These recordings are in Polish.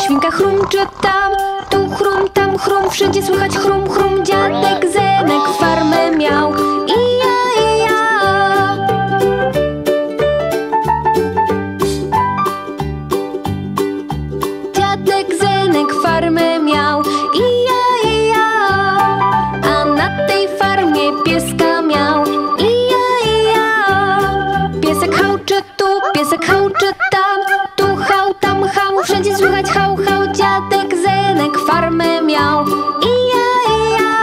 Świnka chrumczy tam, tu chrum, tam chrum, wszędzie słychać chrum, chrum. Dziadek Zenek farmę miał. Ija, ija. Dziadek Zenek farmę miał. Ija, ija. A na tej farmie pieska miał. Ija, ija. Piesek chałczy tu, piesek chałczy tam, tu chał, tam chał, wszędzie słychać chał, chał. Dziadek Zenek farmę miał. Ija, ija.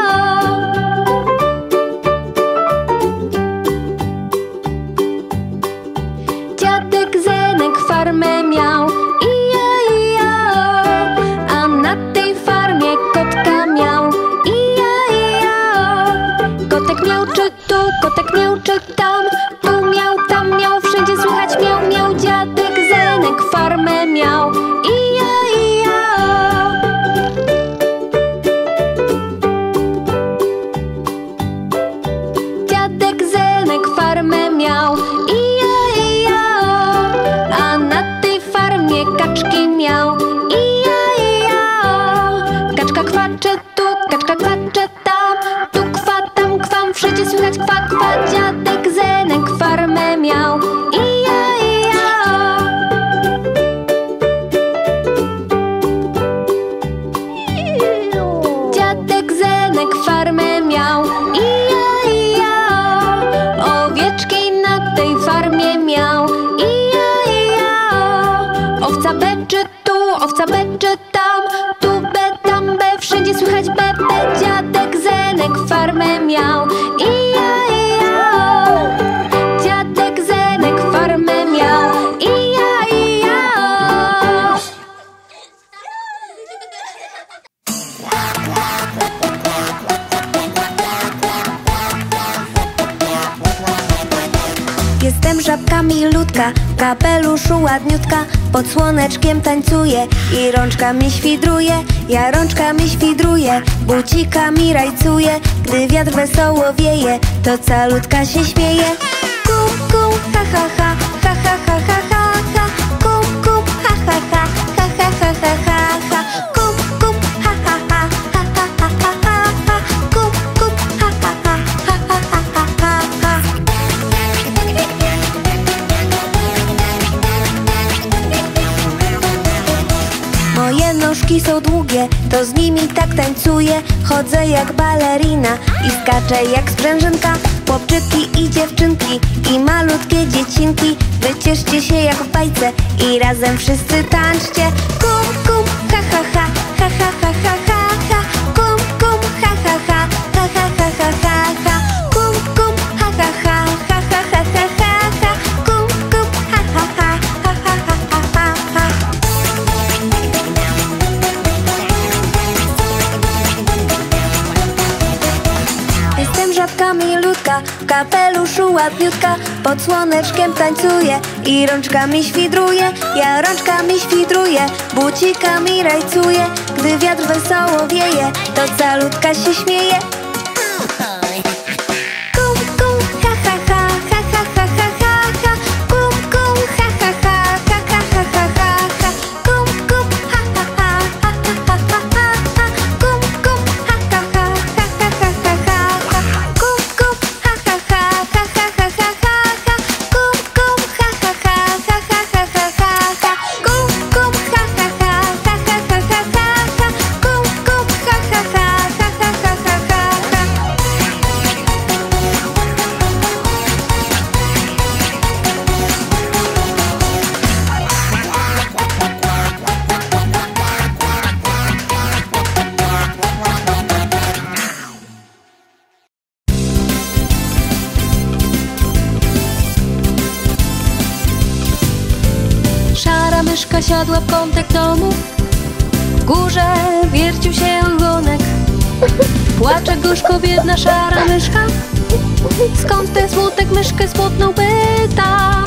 Dziadek Zenek farmę miał. Ija, ija. A na tej farmie kotka miał. Ija, ija. Kotek miauczy tu, kotek miauczy tam, tu miał, tam miał, wszędzie słychać miał, miał. Dziadek Zenek farmę miał. Ija, ija. Dziadek Zenek farmę miał. Ija, ija. A na tej farmie kaczki miał. Ija, ija. Kaczka kwacze tu, kaczka kwacze tam, tu kwa, tam kwam, wszędzie słychać kwa, kwa. Dziadek Zenek farmę miał. Ija, ija. Dziadek Zenek farmę miał. Ija, ija. Owieczki na tej farmie miał. Ija, ija. Owca beczy tu, owca beczy tam, tu be, tam be, wszędzie słychać be, be. Dziadek Zenek farmę miał. Ija, ija. Dziadek Zenek farmę miał. Ija, ija. Jestem żabka milutka, w kapeluszu ładniutka, pod słoneczkiem tańcuję i rączkami świdruję. Ja rączkami świdruję, bucikami rajcuję. Gdy wiatr wesoło wieje, to calutka się śmieje. Kum, kum, ha, ha, ha, ha, ha, ha, ha, ha, ha. Kum, kum, ha, ha, ha, ha, ha, ha, ha, ha, ha. Kum, kum, ha, ha, ha, ha, ha, ha, ha, ha, ha. Kum, kum, ha, ha, ha, ha, ha, ha, ha, ha. Moje nóżki są długie, to z nimi tak tańcuję. Chodzę jak balerina i skaczę jak sprężynka. Chłopczyki i dziewczynki i malutkie dziecinki, wycieszcie się jak w bajce i razem wszyscy tańczcie. Kum, kum, ha, ha, ha, ha, ha, ha, ha, ha, ha. Kum, kum, ha, ha, ha, ha, ha, ha, ha, ha, ha. Kum, kum, ha, ha, ha, ha, ha, ha, ha, ha, ha. Kum, kum, ha, ha, ha, ha, ha, ha, ha, ha. Jestem żabka milutka, w kapeluszu ładniutka, pod słoneczkiem tańcuję i rączkami świdruję. Ja rączkami świdruję, bucikami rajcuję. Gdy wiatr wesoło wieje, to calutka się śmieje. Kum, kum, ha, ha, ha, ha, ha, ha, ha, ha, ha. Kum, kum, ha, ha, ha, ha, ha, ha, ha, ha, ha. Kum, kum, ha, ha, ha, ha, ha, ha, ha, ha. Kum, kum, ha, ha, ha, ha, ha, ha, ha, ha, ha. Kum, kum, ha, ha, ha, ha, ha, ha, ha, ha, ha. Kum, kum, ha, ha, ha, ha, ha, ha, ha, ha, ha. Kum, kum, ha, ha, ha, ha, ha, ha, ha, ha, ha. Kum, kum, ha, ha, ha, ha, ha, ha, ha, ha, ha. Szara myszka siadła w kątek domu, w górze wiercił się ogonek. Płacze gorzko biedna szara myszka, skąd ten smutek myszkę smutną pyta.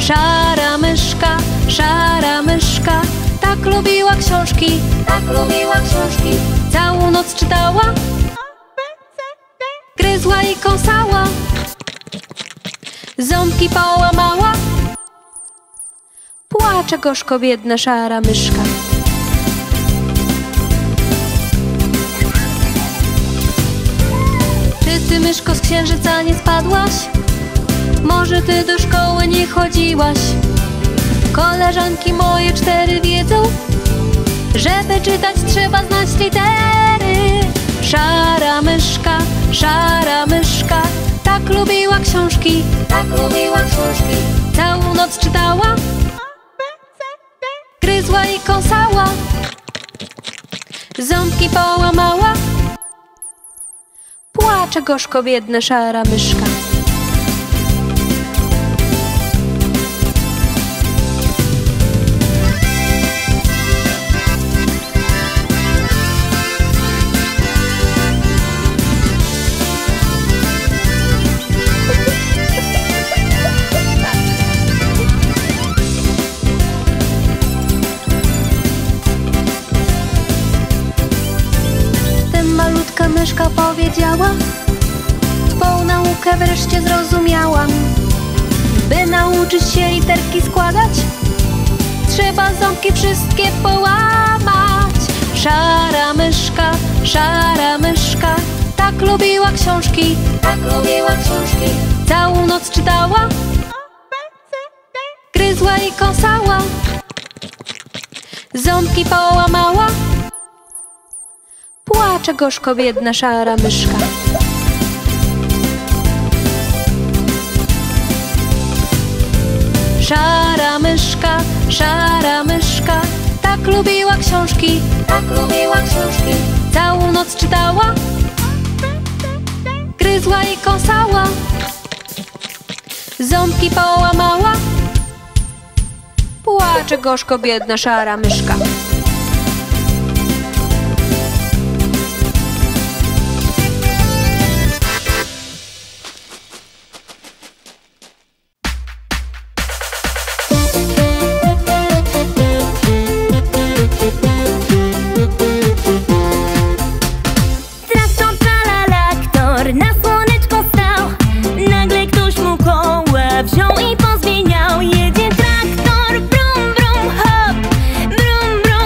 Szara myszka, tak lubiła książki, całą noc czytała, gryzła i kąsała, ząbki połamała. Płacze gorzko biedna szara myszka. ty, myszko, z księżyca nie spadłaś? Może ty do szkoły nie chodziłaś? Koleżanki moje 4 wiedzą, żeby czytać trzeba znać litery. Szara myszka, tak lubiła książki, całą noc czytała, gryzła i kąsała, ząbki połamała. Płacze gorzko biedna szara myszka. Malutka myszka powiedziała: twą naukę wreszcie zrozumiałam. By nauczyć się literki składać, trzeba ząbki wszystkie połamać. Szara myszka, tak lubiła książki, całą noc czytała, gryzła i kąsała, ząbki połamała. Płacze gorzko biedna szara myszka. Szara myszka, tak lubiła książki, całą noc czytała, gryzła i kąsała, ząbki połamała. Płacze gorzko biedna szara myszka. Wziął i pozmieniał. Jedzie traktor, brum, brum, hop, brum, brum.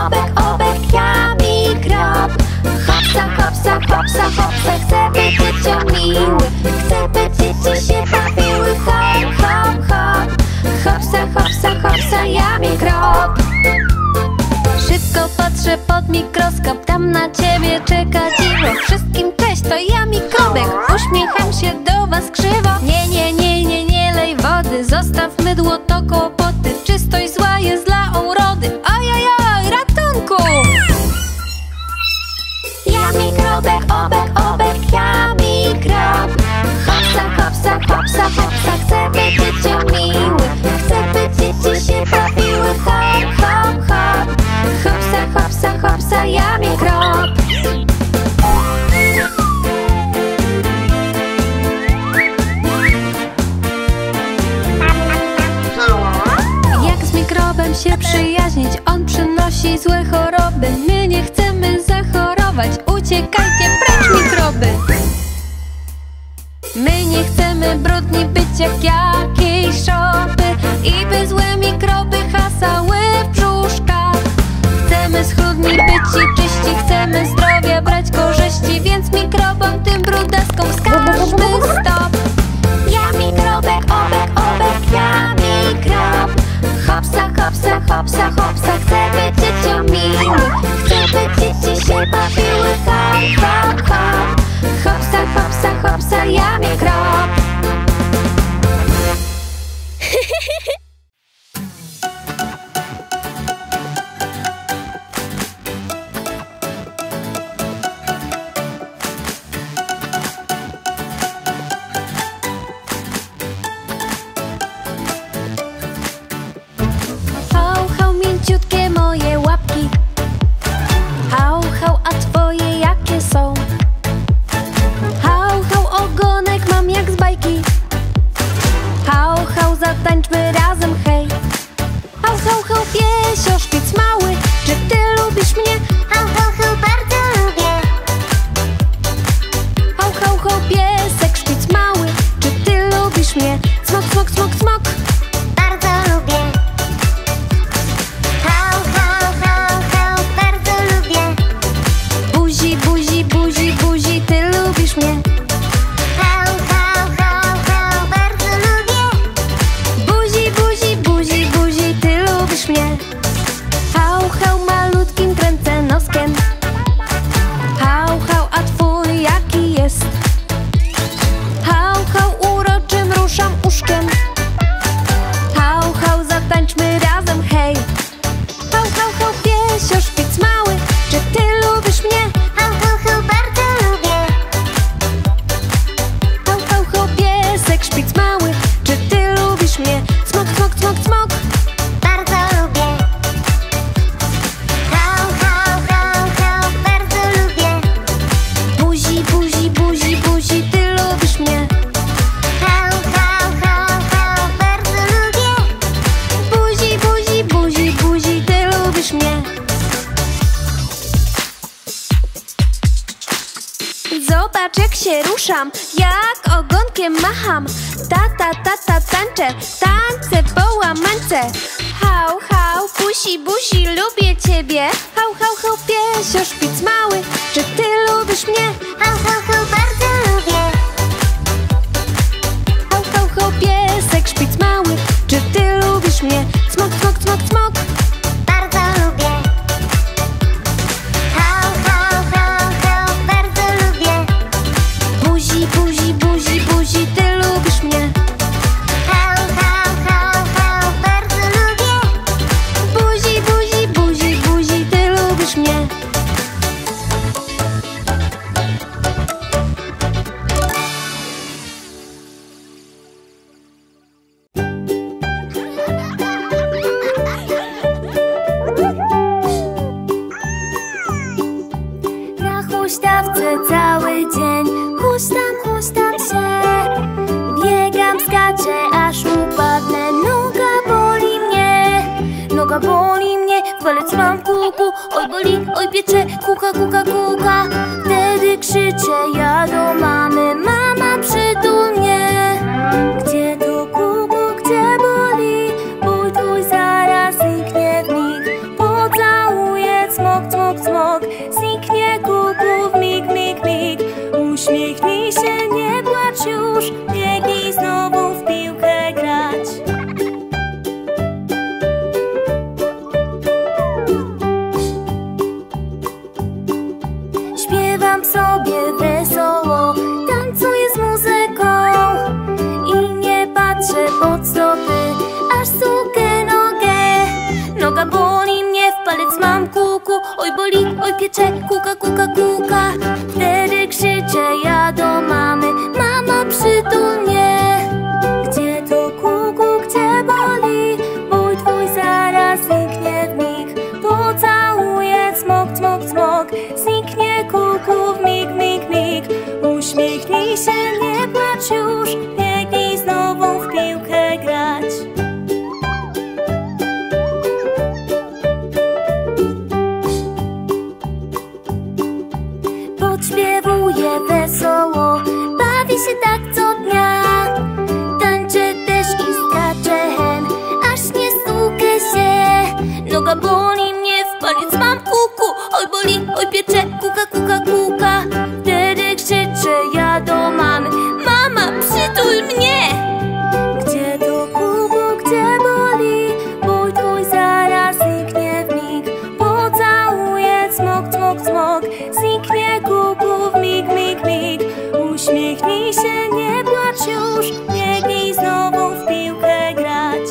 obek, ja mikrop. Hopsa, hopsa, hopsa, hopsa, chcę być dzieciom miły, chcę być dzieci się bawiły. Hop, hop, hop, hopsa, hopsa, hopsa, ja mikrop. Szybko patrzę pod mikroskop, tam na ciebie czeka dziwo. Wszystkim cześć, to ja mikrobek, uśmiecham się do was krzywo. Nie, nie, nie, nie, nie lej wody, zostaw mydło, to kłopoty. Czystość zła jest dla urody. Oj, oj, oj, ratunku! Ja mikrobek, obek, ja mikrop. Hopsa, hopsa, hopsa, hopsa, chcę być dzieciom miły, chcę być dzieci się bawiły. Hop, hop, hop, hopsa, hopsa, hopsa, ja mikrop. Jak z mikrobem się przyjaźnić? On przynosi złe choroby. My nie chcemy zachorować, uciekajcie precz mikroby. My nie chcemy brudni być jak jakieś szopy i by złe mikroby hasały w brzuszkach. Chcemy schludni być i czyści, chcemy zdrowia brać korzyści, więc mikrobom tym brudaskom wskażmy stop. Ja mikrobek, obek, ja mikrop. Hopsa, hopsa, hopsa, hopsa, chcę być dzieciom miły, chcę być dzieci się bawiły. Hop, hop, hop, hopsa, hopsa, hopsa, ja mikrop. Hał, hał, mięciutkie moje łapki. Hał, hał, a twoje jakie są? Hał, hał, ogonek mam jak z bajki. Hał, hał, zatańczmy razem, hej. Hał, hał, hał, piesio, szpic mały, czy ty lubisz mnie? Hał, hał, hał, bardzo lubię. Hał, hał, hał, piesek, szpic mały, czy ty lubisz mnie? Smok, smok, smok, smok. Bardzo lubię. Hał, hał, hał, hał, bardzo lubię. Buzi, buzi, buzi, buzi, ty lubisz mnie? Hał, hał, hał, hał, bardzo lubię. Buzi, buzi, buzi, buzi, ty lubisz mnie? Hał, hał, malutkim kręcę noskiem. Hał, hał, a twój jaki jest? Hał, hał, uroczym ruszam uszkiem. Hał, hał, zatańczmy razem, hej. Hał, hał, hał, piesio, szpic mały, czy ty lubisz mnie? Hał, hał, hał, bardzo lubię. Hał, hał, hał, piesek, szpic mały, czy ty lubisz mnie? Smok, smok, smok, smok. Bardzo lubię. Hał, hał, hał, hał, bardzo lubię. Buzi, buzi, buzi, buzi, ty lubisz mnie? Hał, hał, hał, hał, bardzo lubię. Buzi, buzi, buzi, buzi, ty lubisz mnie? Zobacz jak się ruszam, jak ogonkiem macham. Ta, tańczę, tańce po łamance. Hał, hał, buzi, buzi, lubię ciebie. Hał, hał, hał, piesio, szpic mały, czy ty lubisz mnie? Hał, hał, hał, bardzo lubię. Hał, hał, hał, piesek, szpic mały, czy ty lubisz mnie? Smok, smok, smok, smok. Bardzo lubię. Hał, hał, hał, hał, bardzo lubię. Buzi, buzi, buzi, buzi, ty lubisz mnie? Hał, hał, hał, hał, bardzo lubię. Buzi, buzi, buzi, buzi, ty lubisz mnie? Na huśtawce cały dzień huśtam się. Biegam, skaczę, aż upadnę. Noga boli mnie, w palec mam kuku. Oj boli, oj piecze, kuka, kuka, kuka. Wtedy krzyczę ja do mamy: mama, przytul mnie. Gdzie to kuku, gdzie boli? Ból twój zaraz zniknie w mig. Pocałuję płacz już, biegnij znowu w piłkę grać. Śpiewam sobie wesoło, tańcuję z muzyką i nie patrzę pod stopy, aż sukę nogę. Noga boli mnie, w palec mam kuku. Oj boli, oj piecze, kuka, kuka, kuka. Wtedy krzyczę ja do mamy: mama, przytul mnie. Gdzie to kuku, gdzie boli? Bój twój zaraz zniknie w mig. Pocałuję, cmok, cmok, cmok. Zniknie kuku w mig, mig, mig. Uśmiechnij się, nie płacz już, biegnij znowu w piłkę grać. Podśpiewuję wesoło, bawię się tak co dnia. Tańczę też i skaczę hen, aż nie stukę się. Noga boli mnie, w palec mam kuku. Oj boli, oj piecze, kuka, kuka, kuka. Wtedy krzyczę ja do mamy: mama, przytul mnie. Gdzie to kuku, gdzie boli? Bój twój zaraz zniknie w mig. Pocałuję, cmok, cmok, cmok. Zniknie kuku w mig, mig, mig. Uśmiechnij się, nie płacz już, biegnij znowu w piłkę grać.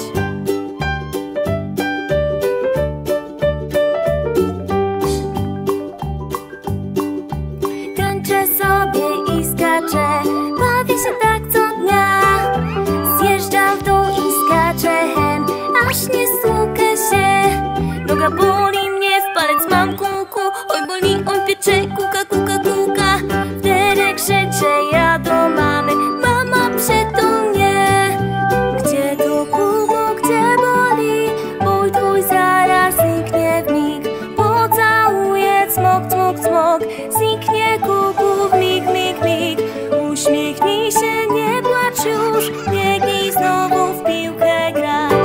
Tańczę sobie i skaczę, bawię się tak co dnia. Zjeżdżam w dół i skaczę hen, aż nie stukę się. Noga boli mnie, w palec mam kuku. Oj boli, oj piecze, kuka, kuka, kuka. Wtedy krzyczę ja do mamy: mama, przytul mnie. Gdzie to kuku, gdzie boli? Bój twój zaraz zniknie w mig. Pocałuję, cmok, cmok, cmok. Zniknie kuku w mig, mig, mig. Uśmiechnij się, nie płacz już, biegnij znowu w piłkę grać.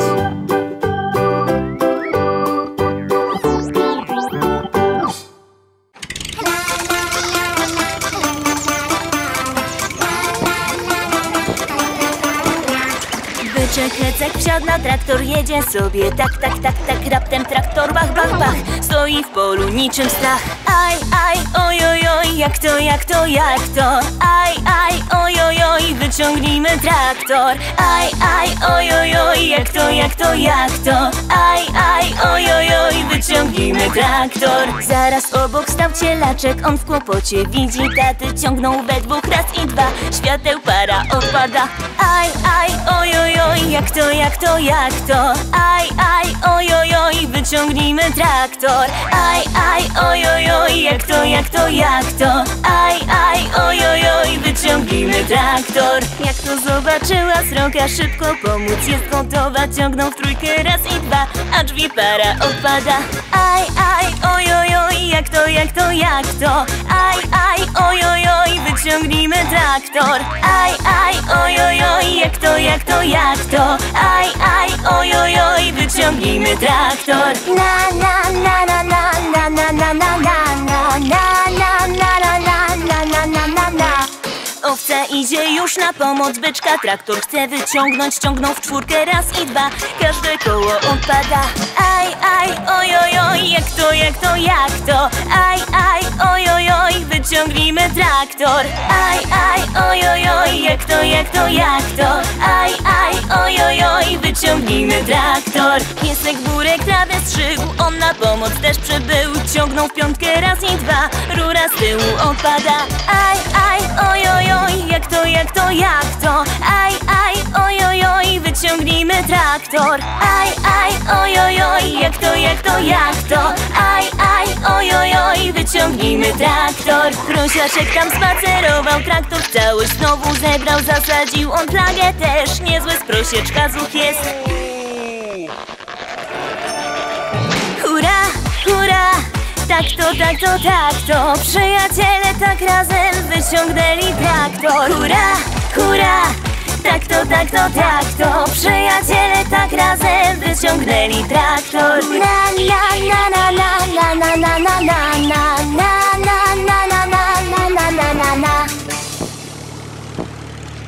Byczek Hecek wsiadł na traktor, jedzie sobie tak, tak, tak, tak. Raptem traktor bach, bach, bach. Stoi w polu niczym strach. Aj, aj, oj, oj, oj, jak to, jak to, jak to. Aj, aj, oj, oj, oj, wyciągnijmy traktor. Aj, aj, oj, oj, oj, jak to, jak to, jak to. Aj, aj, oj, oj, oj, wyciągnijmy traktor. Zaraz obok stał cielaczek, on w kłopocie widzi taty. Ciągnął we dwóch raz i dwa, świateł para odpada. Aj, aj, oj, oj, oj, jak to, jak to, jak to. Aj, aj, oj, oj, oj, wyciągnijmy traktor. Aj, aj, oj, oj, oj, jak to, jak to, jak to. Aj, aj, oj, oj, oj, wyciągnijmy traktor. Jak to zobaczyła sroka, szybko pomóc jest gotowa. Ciągną w trójkę raz i dwa, a drzwi para odpada. Aj, aj, oj, oj, oj, jak to, jak to, jak to. Aj, aj, oj, oj, oj, wyciągnijmy traktor. Aj, aj, oj, oj, oj, jak to, jak to, jak to. Aj, aj, oj, oj, oj, wyciągnijmy traktor. Na, na, na, na, na, na, na, na, na, na, na, na, na, na, na, na, na, na, na. Owca idzie już na pomoc byczka, traktor chce wyciągnąć, ciągną w czwórkę raz i dwa, każde koło odpada. Aj, aj, oj, oj, oj, jak to, jak to, jak to. Aj, aj, oj, oj, oj, wyciągnijmy traktor. Aj, aj, oj, oj, oj, jak to, jak to, jak to. Aj, aj, oj, oj, oj, wyciągnijmy traktor. Piesek burek trawę strzygł, on na pomoc też przybył. Ciągnął w piątkę raz i dwa, rura z tyłu odpada. Aj, aj, oj, oj, oj, jak to, jak to, jak to. Aj, aj, oj, oj, oj, wyciągnijmy traktor. Aj, aj, oj, oj, oj, jak to, jak to, jak to. Aj, aj, oj, oj, oj, wyciągnijmy traktor. Prosiaczek tam spacerował, traktor całość znowu zebrał. Zasadził on flagę też, niezły z prosieczka zuch jest. Hurra, hurra, tak to, tak to, tak to. Przyjaciele tak razem wyciągnęli traktor. Hurra, hurra, tak to, tak to, tak to. Przyjaciele tak razem wyciągnęli traktor. Na, na, na, na, na, na, na, na, na, na, na, na, na, na, na, na, na, na, na, na.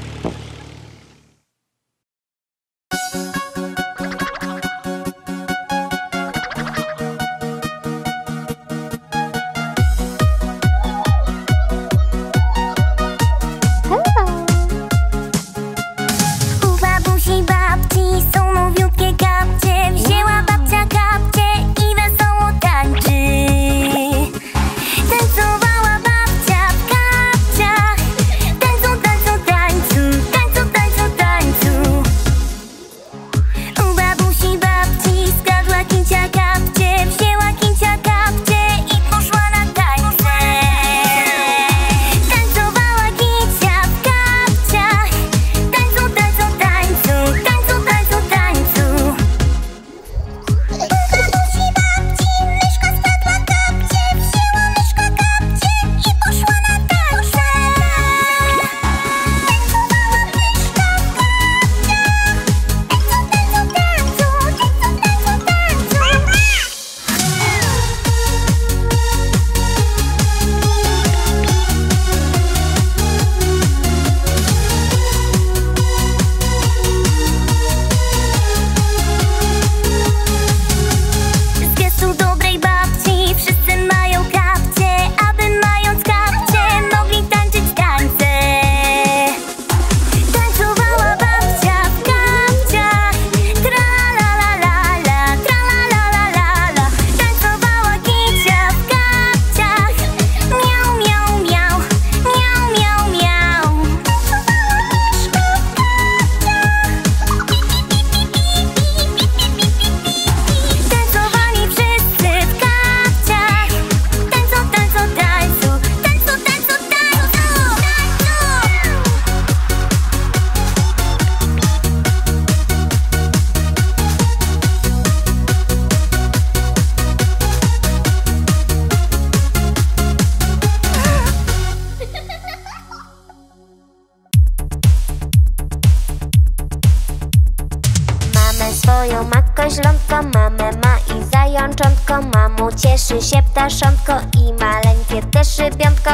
początko, mamo cieszy się ptaszątko i maleńkie też rybiątko.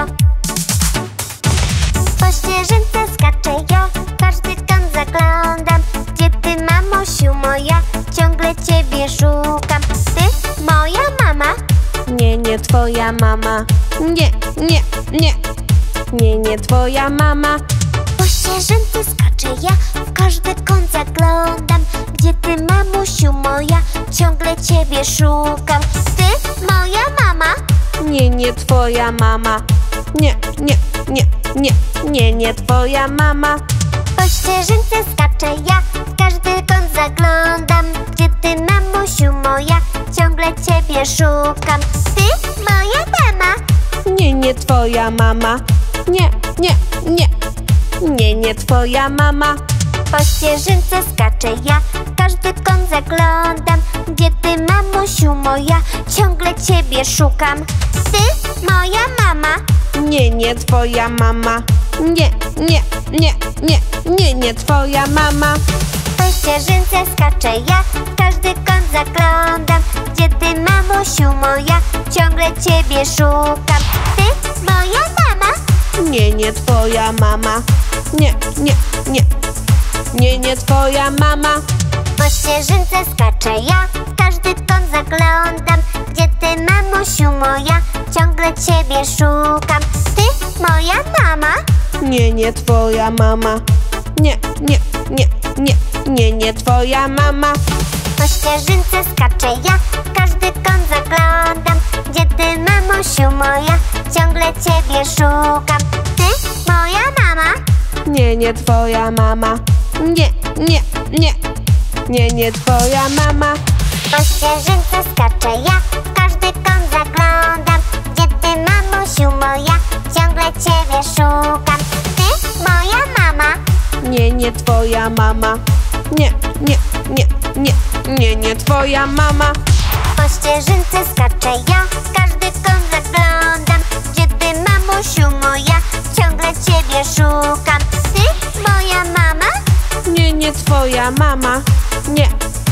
Po ścieżynce skaczę jo, każdy kąt zaglądam. Gdzie ty, mamosiu moja, ciągle ciebie szukam. Ty, moja mama? Nie, nie twoja mama. Nie, nie, nie. Nie, nie twoja mama. Po ścieżynce skaczę ja, w każdy kąt zaglądam. Gdzie ty, mamusiu moja, ciągle ciebie szukam. Ty, moja mama? Nie, nie twoja mama. Nie, nie, nie, nie. Nie, nie twoja mama. Po ścieżynce skaczę ja, w każdy kąt zaglądam. Gdzie ty, mamusiu moja, ciągle ciebie szukam. Ty, moja mama? Nie, nie twoja mama. Nie, nie, nie. Nie, nie twoja mama. Po ścieżynce skaczę ja, w każdy kąt zaglądam. Gdzie ty, mamusiu moja, ciągle ciebie szukam. Ty, moja mama? Nie, nie twoja mama. Nie, nie, nie, nie. Nie, nie twoja mama. Po ścieżynce skaczę ja, w każdy kąt zaglądam. Gdzie ty, mamusiu moja, ciągle ciebie szukam. Ty, moja mama? Nie, nie twoja mama. Nie, nie, nie. Nie, nie twoja mama. Po ścieżynce skaczę ja, w każdy kąt zaglądam. Gdzie ty, mamusiu moja, ciągle ciebie szukam. Ty, moja mama? Nie, nie twoja mama. Nie, nie, nie, nie. Nie, nie twoja mama. Po ścieżynce skaczę ja, w każdy kąt zaglądam. Gdzie ty, mamusiu moja, ciągle ciebie szukam. Ty, moja mama? Nie, nie twoja mama. Nie, nie, nie. Nie, nie twoja mama. Po ścieżynce skaczę ja, w każdy kąt zaglądam. Gdzie ty, mamusiu moja, ciągle ciebie szukam. Ty, moja mama? Nie, nie twoja mama. Nie, nie, nie, nie. Nie, nie twoja mama. Po ścieżynce skaczę ja, w każdy kąt zaglądam. Gdzie ty, mamusiu moja, ciągle ciebie szukam. Ty, moja mama? Nie, nie twoja mama. Nie.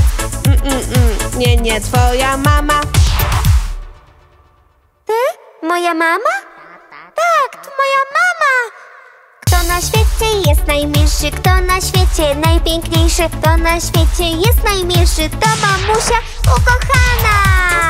Nie, nie twoja mama. Ty, moja mama? Tak, to moja mama. Kto na świecie jest najmilszy? Kto na świecie najpiękniejszy? Kto na świecie jest najmilszy? To mamusia ukochana.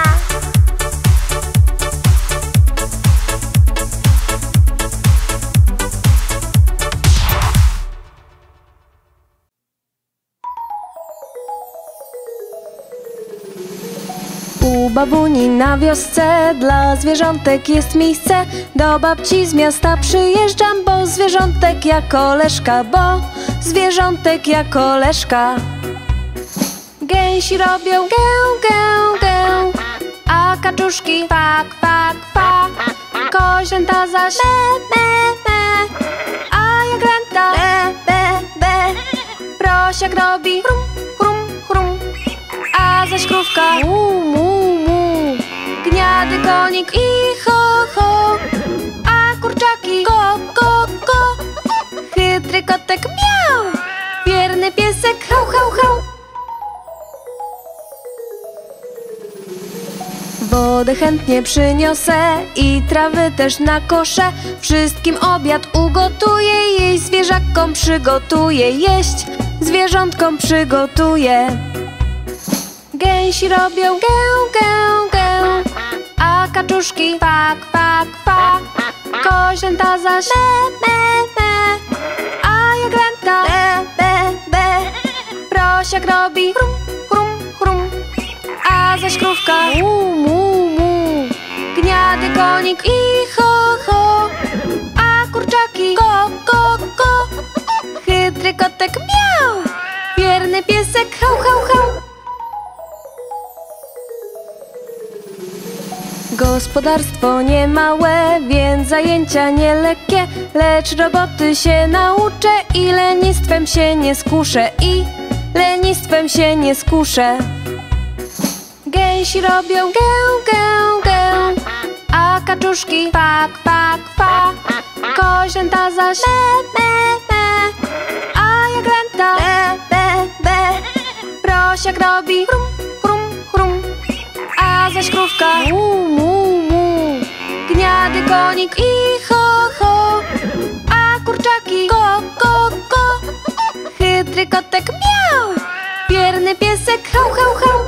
U babuni na wiosce dla zwierzątek jest miejsce. Do babci z miasta przyjeżdżam, bo zwierzątek ja koleżka, bo zwierzątek ja koleżka. Gęsi robią gę, gę, gę, a kaczuszki pak, pak, pak. Koźlęta zaś me, me, me, a jagręta be, be, be. Prosiak robi chrum, chrum, chrum, a zaś krówka mu, mu, mu. Gniady konik i ho, ho, a kurczaki ko, ko, ko. Chytry kotek miał, wierny piesek hał, hał, hał. Wodę chętnie przyniosę i trawy też nakoszę. Wszystkim obiad ugotuję, jej zwierzakom przygotuję. Jeść zwierzątkom przygotuję. Gęsi robią gę, gę, gę, a kaczuszki pak, pak, pak. Koźlęta zaś me, me, me, a jagręta be, be, be. Prosiak robi chrum, chrum, chrum, a zaś krówka mu, mu, mu. Gniady konik i ho, ho, a kurczaki ko, ko, ko. Chytry kotek miał, wierny piesek hał, hał, hał. Gospodarstwo niemałe, więc zajęcia nielekkie, lecz roboty się nauczę i lenistwem się nie skuszę, i lenistwem się nie skuszę. Gęsi robią gę, gę, gę, a kaczuszki pak, pak, pak. Koźlęta zaś me, me, me, a jagręta be, be, be. Prosiak robi chrum, chrum, chrum, a zaś zaś krówka, mu, mu, mu. Gniady konik i ho, ho. A kurczaki, ko, ko, ko. Chytry kotek, miau. Wierny piesek, hał, hał, hał.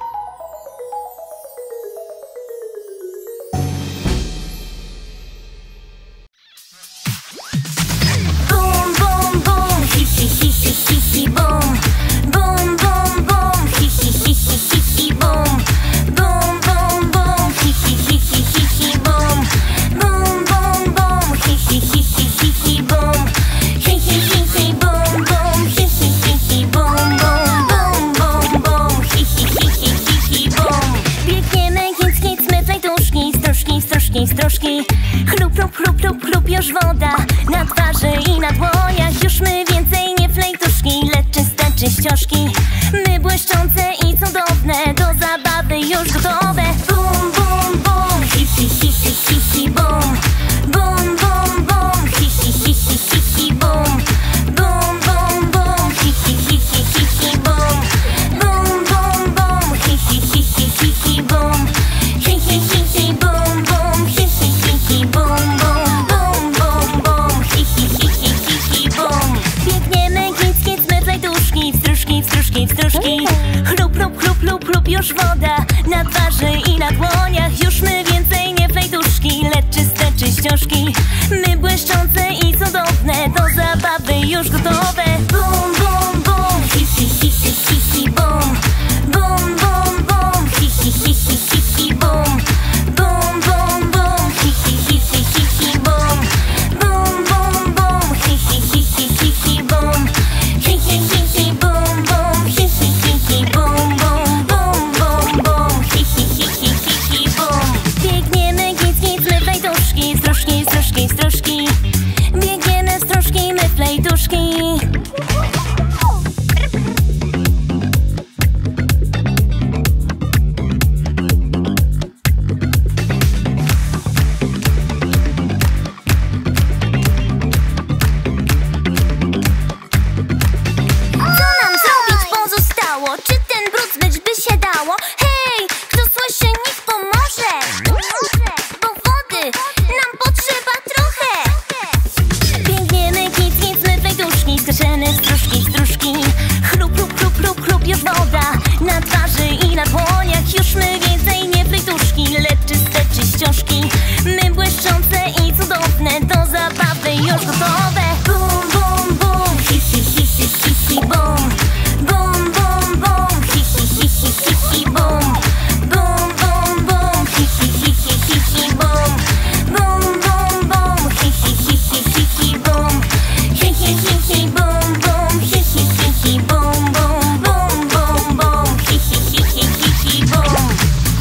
Bum, bum, bum, hi, hi, hi, hi, hi, hi, bum. Bum, bum, bum, hi, hi, hi, hi, hi, hi, bum. Bum, bum, bum, hi, hi, hi, hi, hi, hi, bum. Bum, bum, bum, hi, hi, hi, hi, hi, hi, bum. Hi, hi, hi, hi, bum, bum, hi, hi, hi, hi, bum, bum, bum, bum, bum, hi, hi, hi, hi, hi, hi, bum. Biegniemy, kic, kic, my flajtuszki, stróżki, stróżki, stróżki. Chlup, chlup, chlup, chlup, chlup, już woda na twarzy i na dłoniach. Już my więcej nie flejtuszki, lecz czyste czyścioszki. My błyszczące i cudowne, do zabawy już gotowe. Bum, bum, bum, hi, hi, hi, hi, hi, hi, bum. Bum, bum, bum, hi, hi, hi, hi, hi, hi, bum. Bum, bum, bum, hi, hi, hi, hi, hi, hi, bum. Bum, bum, bum, hi, hi, hi, hi, hi, hi, bum. Hi, hi, hi, hi, bum, bum, hi, hi, hi, hi, bum, bum, bum, bum, bum, hi, hi, hi, hi, hi, hi, bum. Biegniemy, kic, kic, my flajtuszki, w stróżki, w stróżki, w stróżki. Chlup, chlup, chlup, chlup, chlup, już woda na twarzy i na dłoniach. Już my więcej nie flejtuszki, lecz czyste czyścioszki. My błyszczące i cudowne, do zabawy już gotowe. Bum, bum, bum, hi, hi, hi, hi, hi, hi, bum. Bum, bum, bum, hi, hi, hi, hi, hi, hi, bum. Bum, bum, bum, hi, hi, hi, hi, hi, hi, bum. Bum, bum, bum, hi, hi, hi, hi, hi, hi, bum. Hi, hi, hi, hi, bum, bum, hi, hi, hi, hi, bum, bum, bum, bum, bum, hi, hi, hi, hi, hi, hi, bum. Biegniemy, kic, kic, my flejtuszki, stróżki, stróżki, stróżki. Biegniemy w stróżki, my flejtuszki. Co nam zrobić pozostało? Czy ten brud zmyć by się dało? Hej, kto słyszy, niech pomoże. Bo wody nam potrzeba trochę. Biegniemy, kic, kic, my flejtuszki, skaczemy w stróżki, stróżki. Chlup, chlup, chlup, chlup, chlup, już woda na twarzy i na dłoniach. Już my więcej nie flejtuszki, lecz czyste czyścioszki. My błyszczące i cudowne, do zabawy już gotowe. Bum, bum, bum, hi, hi, hi, hi, hi, hi, bum. Bum, bum, bum, hi, hi, hi, hi, hi, hi, bum. Bum, bum, bum, hi, hi, hi, hi, hi, hi, bum. Bum, bum, bum, hi, hi, hi, hi, hi, hi, bum. Hi, hi, hi, hi, bum, bum, hi, hi, hi, hi, bum, bum, bum, bum, bum, hi, hi, hi, hi, hi, hi, bum.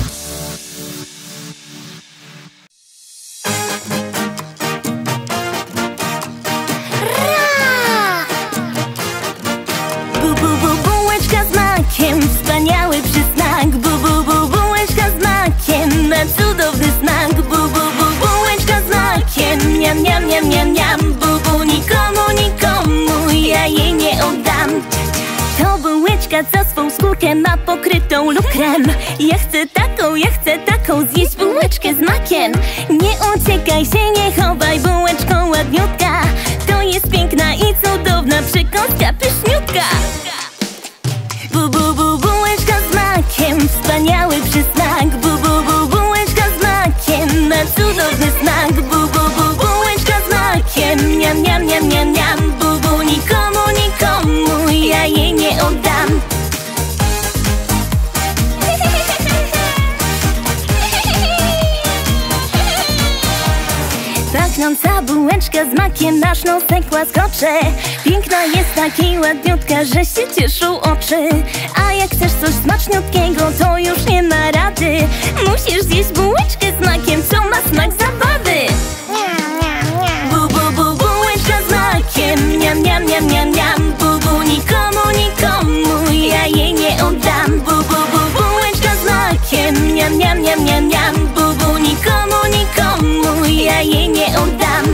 Bu, bu, bu, bułeczka z makiem, wspaniały przysmak. Bu, bu, bu, bułeczka z makiem, ma cudowny smak. Bu, bu, bu, bułeczka z makiem, niam, niam, niam, niam, niam. Bu, bu, nikomu, nikomu ja jej nie oddam. To bułeczka, co swą skórkę ma pokrytą lukrem. Ja chcę taką zjeść bułeczkę z makiem. Nie uciekaj się, nie chowaj, bułeczką ładniutka. To jest piękna i cudowna przekąska, pyszniutka. Bu, bu, bu, bułeczka z makiem, wspaniały przysmak. Bu, bu, bu, bułeczka z makiem, ma cudowny smak. Bu, bu, bu, bułeczka z makiem, niam, niam, niam, niam, niam. Bu, bu, nikomu, nikomu ja jej nie oddam. Pachnąca bułeczka z makiem, aż nosek łaskocze. Piękna jest taka i ładniutka, że się cieszą oczy. A jak chcesz coś smaczniutkiego, to już nie ma rady. Musisz zjeść bułeczkę z makiem, co ma smak zabawy. Bu, bu, bu, bułeczka z makiem, niam, niam, niam, niam, niam. Bu, bu, nikomu, nikomu ja jej nie oddam. Bu, bu, bu, bułeczka z makiem, niam, niam, niam, niam, niam. Bu, bu, nikomu, nikomu ja jej nie oddam.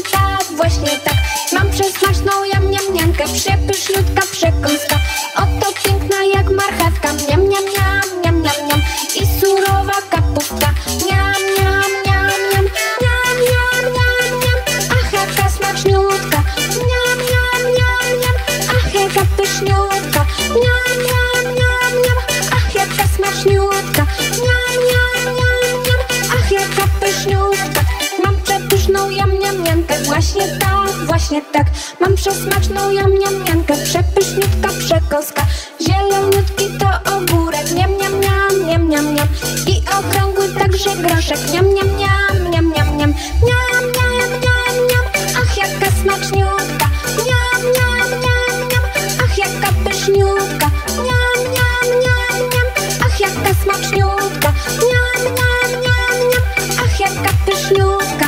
właśnie tak. Mam przesmaczną jam-niam-niamkę, przepyszniutka przekąska. Oto piękna jak marchewka, miam-niam-niam-niam-niam-niam. I surowa kapustka, miam-niam-niam-niam, miam-niam-niam-niam. Ach, jaka smaczniutka, miam-niam-niam-niam. Ach, jaka pyszniutka, miam-niam-niam-niam. Ach, jaka smaczniutka, miam-niam-niam-niam. Ach, jaka pyszniutka. Mam przepyszną jam-niam-niamkę, właśnie tak. Mam przesmaczną jam-niam-niamkę, przepyszniutka przekąska. Zieloniutki to ogórek, niam-niam-niam, niam-niam-niam. I okrągły także groszek, niam-niam-niam, niam-niam-niam. Niam-niam-niam-niam, ach jaka smaczniutka, niam-niam-niam-niam. Ach jaka pyszniutka, niam-niam-niam-niam. Ach jaka smaczniutka, niam-niam-niam-niam. Ach jaka pyszniutka.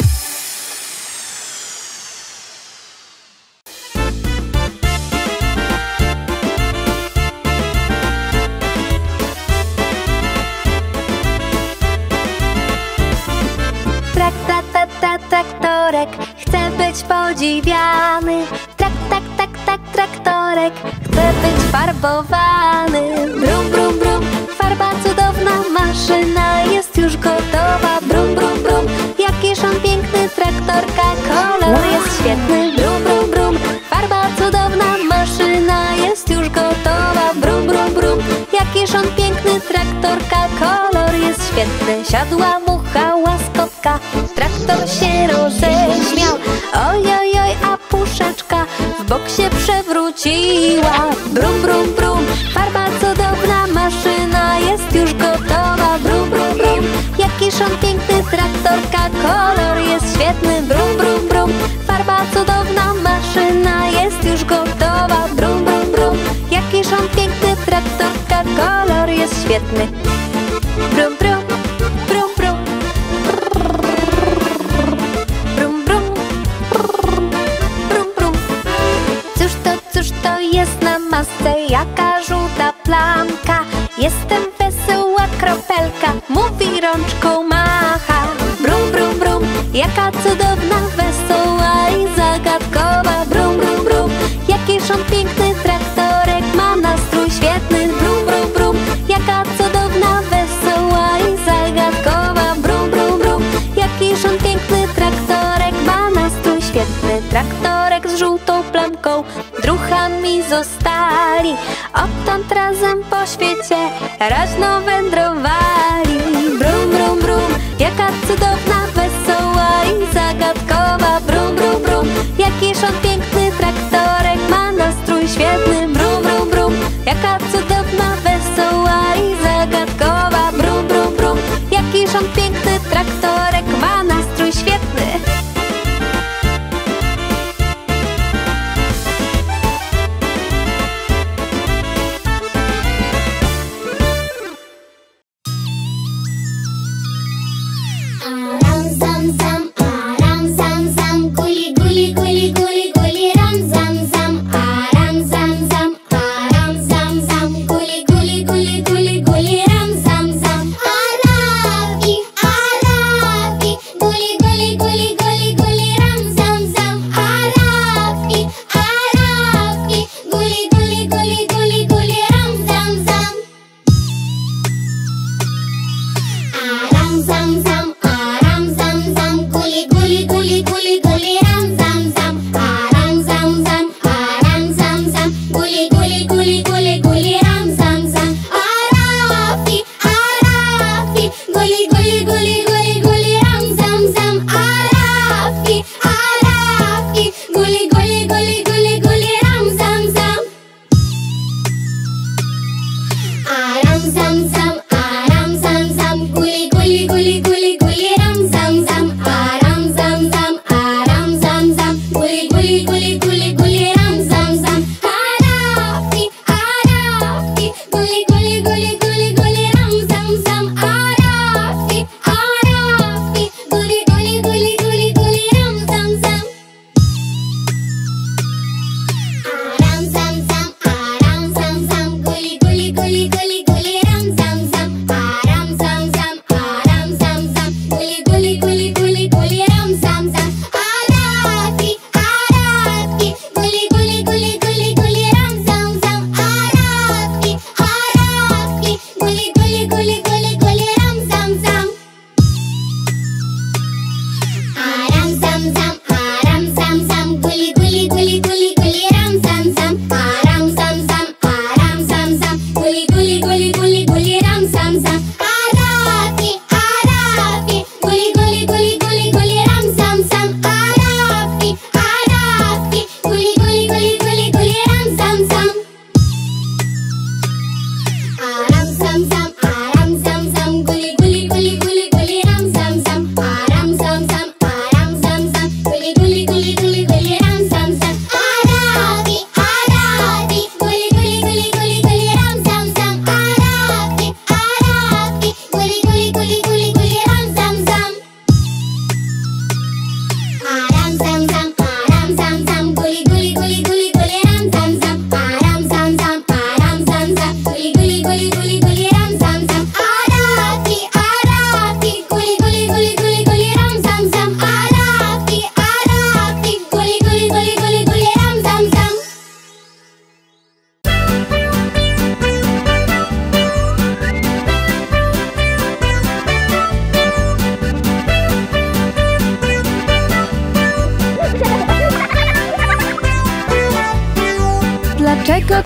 Traktorek chce być podziwiany. Traktorek chce być farbowany. Brum, brum, brum, farba cudowna, maszyna jest już gotowa. Brum, brum, brum, jakiż on piękny, traktorka, kolor jest świetny. Brum, brum, brum, farba cudowna, maszyna jest już gotowa. Brum, brum, brum, jakiż on piękny, traktorka, kolor jest świetny. Siadła mucha łaskotka, traktor się roześmiał. Oj, oj, oj, a puszeczka w bok się przewróciła. Brum, brum, brum, farba cudowna, maszyna jest już gotowa. Brum, brum, brum, jakiż on piękny, traktorka, kolor jest świetny. Brum, brum, brum, farba cudowna, maszyna jest już gotowa. Brum, brum, brum, jakiż on piękny, traktorka, kolor jest świetny. Brum, brum, brum, brum. Brum, brum, brum, brum. Cóż to jest na masce, jaka żółta plamka? Jestem wesoła kropelka, mówi rączką macha. Brum, brum, brum, jaka cudowna, wesoła i zagadkowa. Brum, brum, brum, jakiż on piękny, traktorek ma nastrój świetny. Brum, brum, brum, jaka cudowna, wesoła i zagadkowa. Brum, brum, brum, jakiż on piękny, traktorek ma nastrój świetny. Traktorek z żółtą plamką druchami zostali. Odtąd razem po świecie raźno wędrowali. Brum, brum, brum, jaka cudowna, wesoła i zagadkowa. Brum, brum, brum, jakiż on piękny, traktorek ma nastrój świetny. Brum, brum, brum, jaka cudowna, wesoła i zagadkowa. Brum, brum, brum, jakiż on piękny, traktorek ma nastrój świetny. Guli, guli, guli, guli, ram, zam, zam.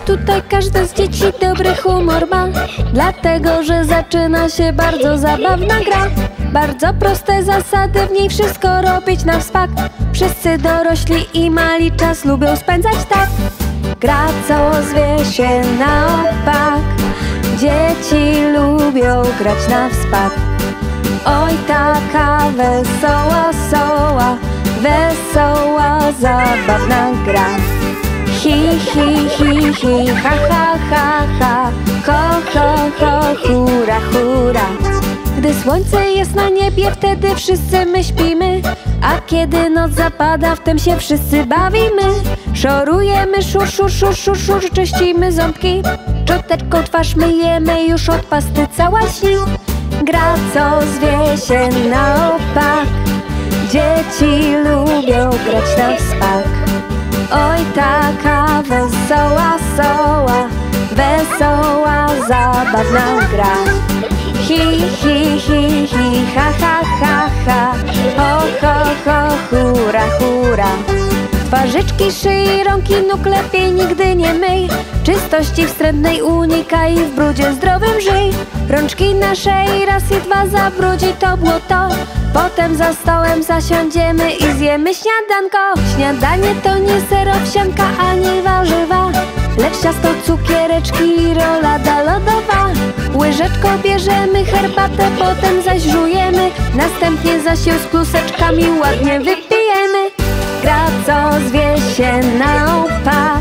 tutaj każde z dzieci dobry humor ma, dlatego, że zaczyna się bardzo zabawna gra. Bardzo proste zasady, w niej wszystko robić na wspak. Wszyscy dorośli i mali czas lubią spędzać tak. Gra, co zwie się na opak. Dzieci lubią grać na wspak. Oj, taka wesoła soła, wesoła, zabawna gra. Hi, hi, hi, hi, ha, ha, ha, ha, ho, ho, ho, hura, hura. Gdy słońce jest na niebie, wtedy wszyscy my śpimy, a kiedy noc zapada, wtem się wszyscy bawimy. Szorujemy, szur, szur, szur, szur, szur, czyścimy ząbki, szczoteczką twarz myjemy, już od pasty cała śni. Gra, co zwie się na opak. Dzieci lubią grać na wspak. Oj, taka wesoła soła, wesoła, zabawna gra. Hi, hi, hi, hi, ha, ha, ha, ha, ho, ho, ho, hura, hura. Twarzyczki, szyi, rąki, nóg lepiej nigdy nie myj. Czystości wstrętnej unikaj, w brudzie zdrowym żyj. Rączki na szyi raz i dwa zabrudzi to błoto. Potem za stołem zasiądziemy i zjemy śniadanko. Śniadanie to nie ser, owsianka ani warzywa, lecz ciasto, cukiereczki i rolada lodowa. Łyżeczką bierzemy herbatę, potem zaś żujemy. Następnie zaś ją z kluseczkami ładnie wypijemy. Gra, co zwie się na opak.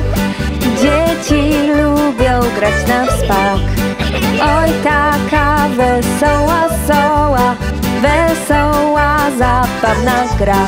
Dzieci lubią grać na wspak. Oj, taka wesoła soła, wesoła, zabawna gra.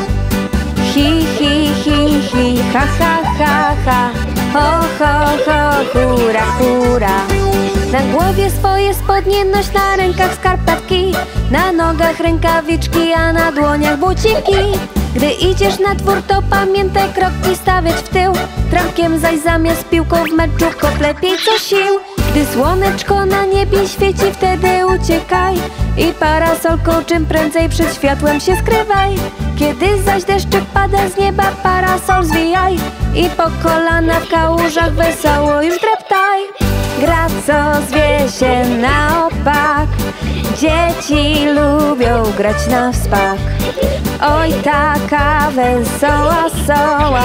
Hi, hi, hi, hi, ha, ha, ha, ha, ho, ho, ho, hura, hura. Na głowie swoje spodnie noś, na rękach skarpetki, na nogach rękawiczki, a na dłoniach buciki. Gdy idziesz na dwór, to pamiętaj kroki stawiać w tył. Tramkiem zaś zamiast piłką w meczu kop lepiej co sił. Gdy słoneczko na niebie świeci, wtedy uciekaj i parasolką czym prędzej przed światłem się skrywaj. Kiedy zaś deszczyk pada z nieba, parasol zwijaj i po kolana w kałużach wesoło już dreptaj. Gra, co zwie się na opak. Dzieci lubią grać na wspak. Oj, taka wesoła soła,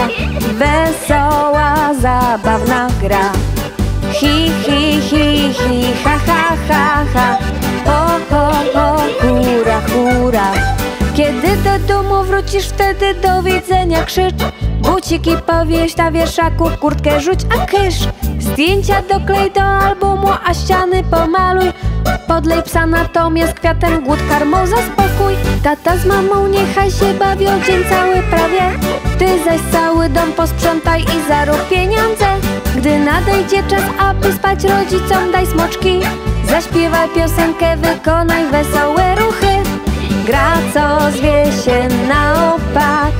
wesoła, zabawna gra. Hi, hi, hi, hi, ha, ha, ha, ha, ho, ho, ho, hura, hura. Kiedy do domu wrócisz, wtedy do widzenia krzycz. Buciki powieś na wieszaku, kurtkę rzuć, a kysz. Zdjęcia doklej do albumu, a ściany pomaluj. Podlej psa natomiast kwiatem, głód karmą zaspokój. Tata z mamą niechaj się bawią dzień cały prawie. Ty zaś cały dom posprzątaj i zarób pieniądze. Gdy nadejdzie czas, aby spać, rodzicom daj smoczki. Zaśpiewaj piosenkę, wykonaj wesołe ruchy. Gra, co zwie się na opak.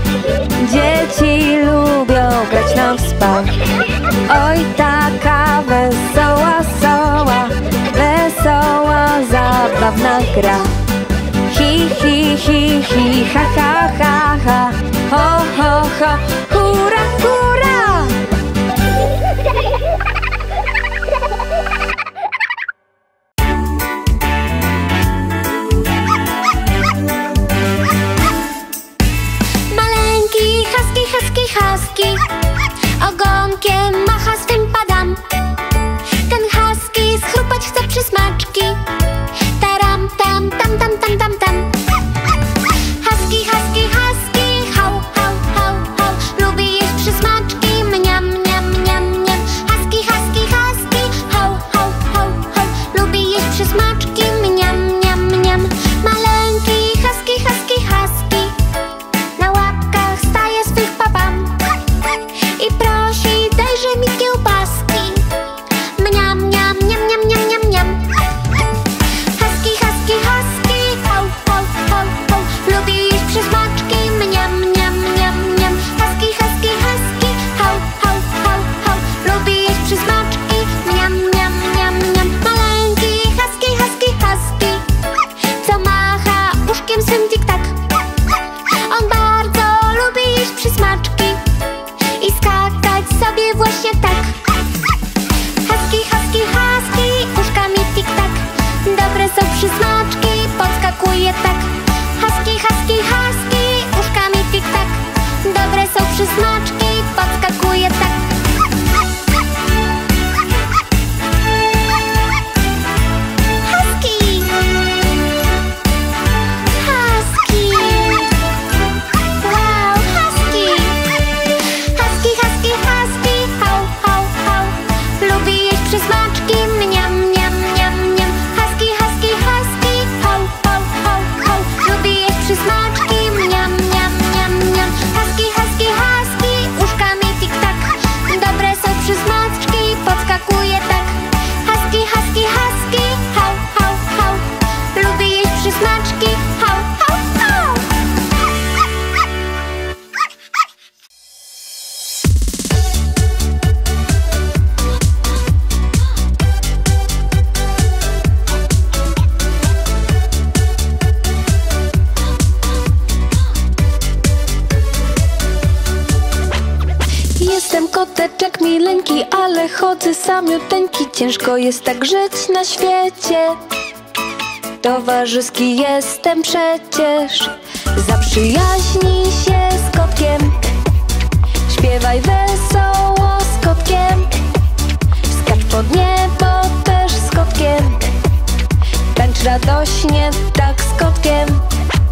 Dzieci lubią grać na wspak. Oj, taka wesoła soła, wesoła, zabawna gra. Hi, hi, hi, hi, ha, ha, ha, ha, ho, ho, ho, hura, hura. Maleńki husky, husky, husky, ogonkiem macha swym padam. Ten husky schrupać chce przy smaczki. Taram, tam, tam, tam, tam, tam, tam. Husky, husky, husky, hał, hał, hał, hał. nocy samiuteńki, ciężko jest tak żyć na świecie. Towarzyski jestem przecież. Zaprzyjaźnij się z kotkiem, śpiewaj wesoło z kotkiem, skacz pod niebo też z kotkiem, tańcz radośnie tak z kotkiem.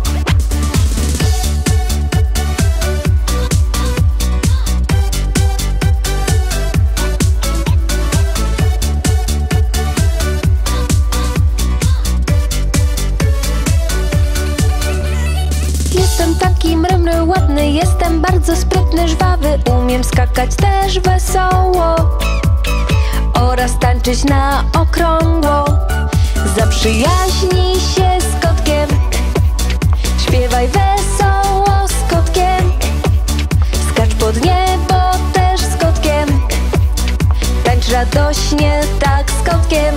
Jestem taki mrymry, ładny, jestem bardzo sprytny, żwawy, umiem skakać też wesoło oraz tańczyć na okrągło. Zaprzyjaźnij się z kotkiem, śpiewaj wesoło z kotkiem, skacz pod niebo też z kotkiem, tańcz radośnie tak z kotkiem.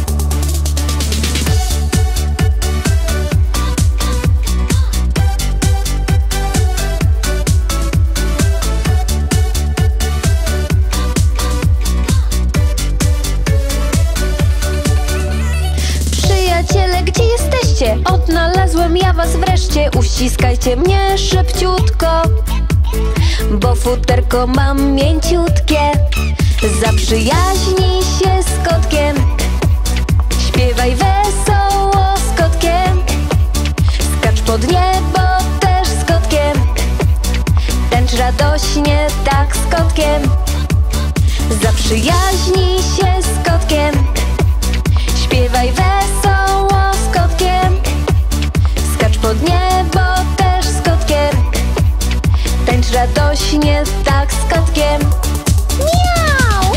Gdzie jesteście? Odnalazłem ja was wreszcie. Uściskajcie mnie szybciutko, bo futerko mam mięciutkie. Zaprzyjaźnij się z kotkiem, śpiewaj wesoło z kotkiem, skacz pod niebo też z kotkiem, tańcz radośnie tak z kotkiem. Zaprzyjaźnij się z kotkiem, śpiewaj wesoło z kotkiem, skacz pod niebo też z kotkiem, tańcz radośnie tak z kotkiem. Miau!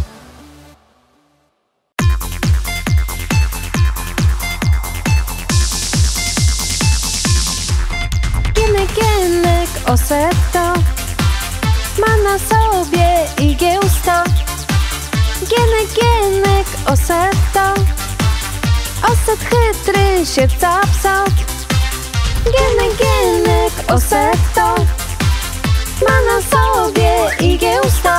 Gienek Osetto ma na sobie igiełsto. Gienek Osetto, Oset chytry się psa-psot. Gienek Osetto ma na sobie igiełsto.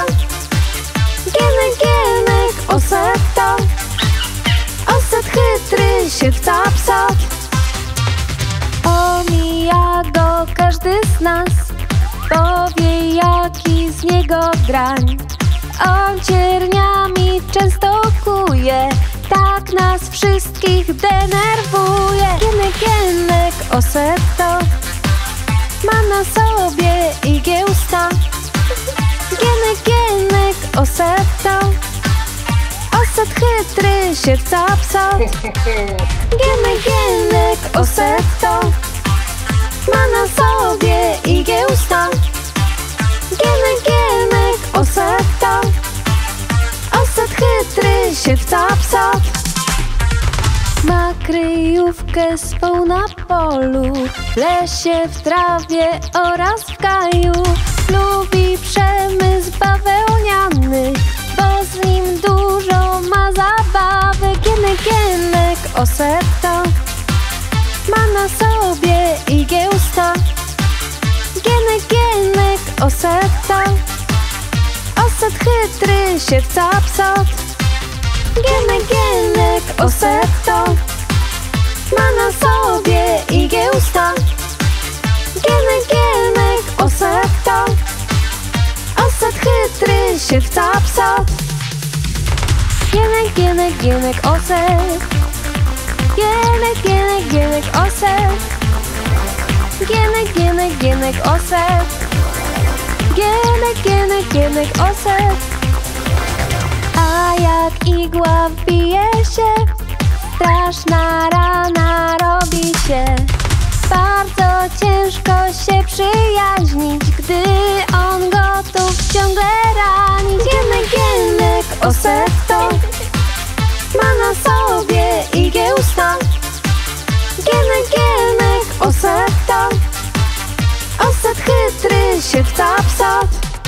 Gienek Osetto, Oset chytry się psa-psot. Omija go każdy z nas, powie jaki z niego drań. On cierniami często kuje, tak nas wszystkich denerwuje. Gienek Osetto ma na sobie igiełsta. Gienek Osetto, Oset chytry się psa-psot. Gienek Osetto ma na sobie igiełsta. Gienek Osetto, Oset chytry się psa-psot. Ma kryjówkę swą na polu, w lesie, w trawie oraz w gaju. Lubi przemysł bawełniany, bo z nim dużo ma zabawy. Gienek Osetto ma na sobie igiełsto. Gienek Osetto, Oset chytry się psa-psot. Gienek Osetto ma na sobie igiełsto. Gienek Osetto, Oset chytry się psa-psot. Gienek Oset, Gienek Oset, Gienek Oset, Gienek Oset. A jak igła wbije się, straszna rana robi się. Bardzo ciężko się przyjaźnić, gdy on gotów ciągle ranić. Gienek Osetto ma na sobie igiełsto. Gienek Osetto, Oset chytry się psa-psot.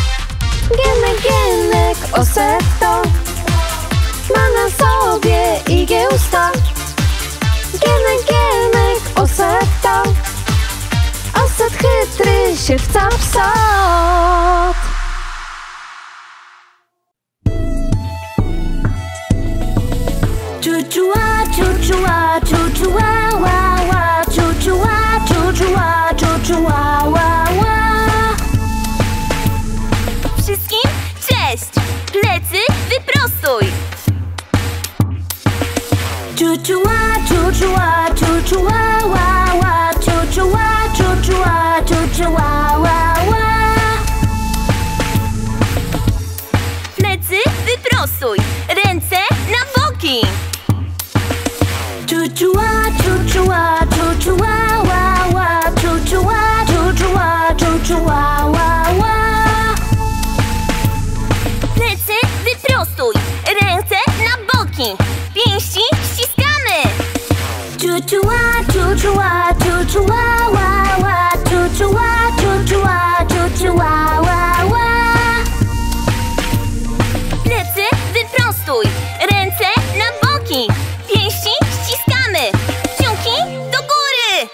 Gienek Osetto ma na sobie igiełsto. Gienek Osetto, Oset chytry się psa-psot. Czuczuła, czuczuła, czuczuła, ła, ła. Czuczuła, czuczuła, czuczuła, ła, ła. Wszystkim cześć! Plecy wyprostuj! Czuczuła, czuczuła, czuczuła, ła, ła. Czuczuła, czuczuła, czuczuła, ła, ła. Plecy wyprostuj! Ręce na boki! Czuczuła, czuczuła, czuczuła, ła, ła. Czuczuła, czuczuła, czuczuła, ła, ła. Plecy wyprostuj! Ręce na boki! Pięści ściskamy! Czuczuła, czuczuła, czuczuła, ła, ła. Czuczuła, czuczuła, czuczuła, ła, ła. Plecy wyprostuj! Ręce na boki! Pięści ściskamy! Kciuki do góry!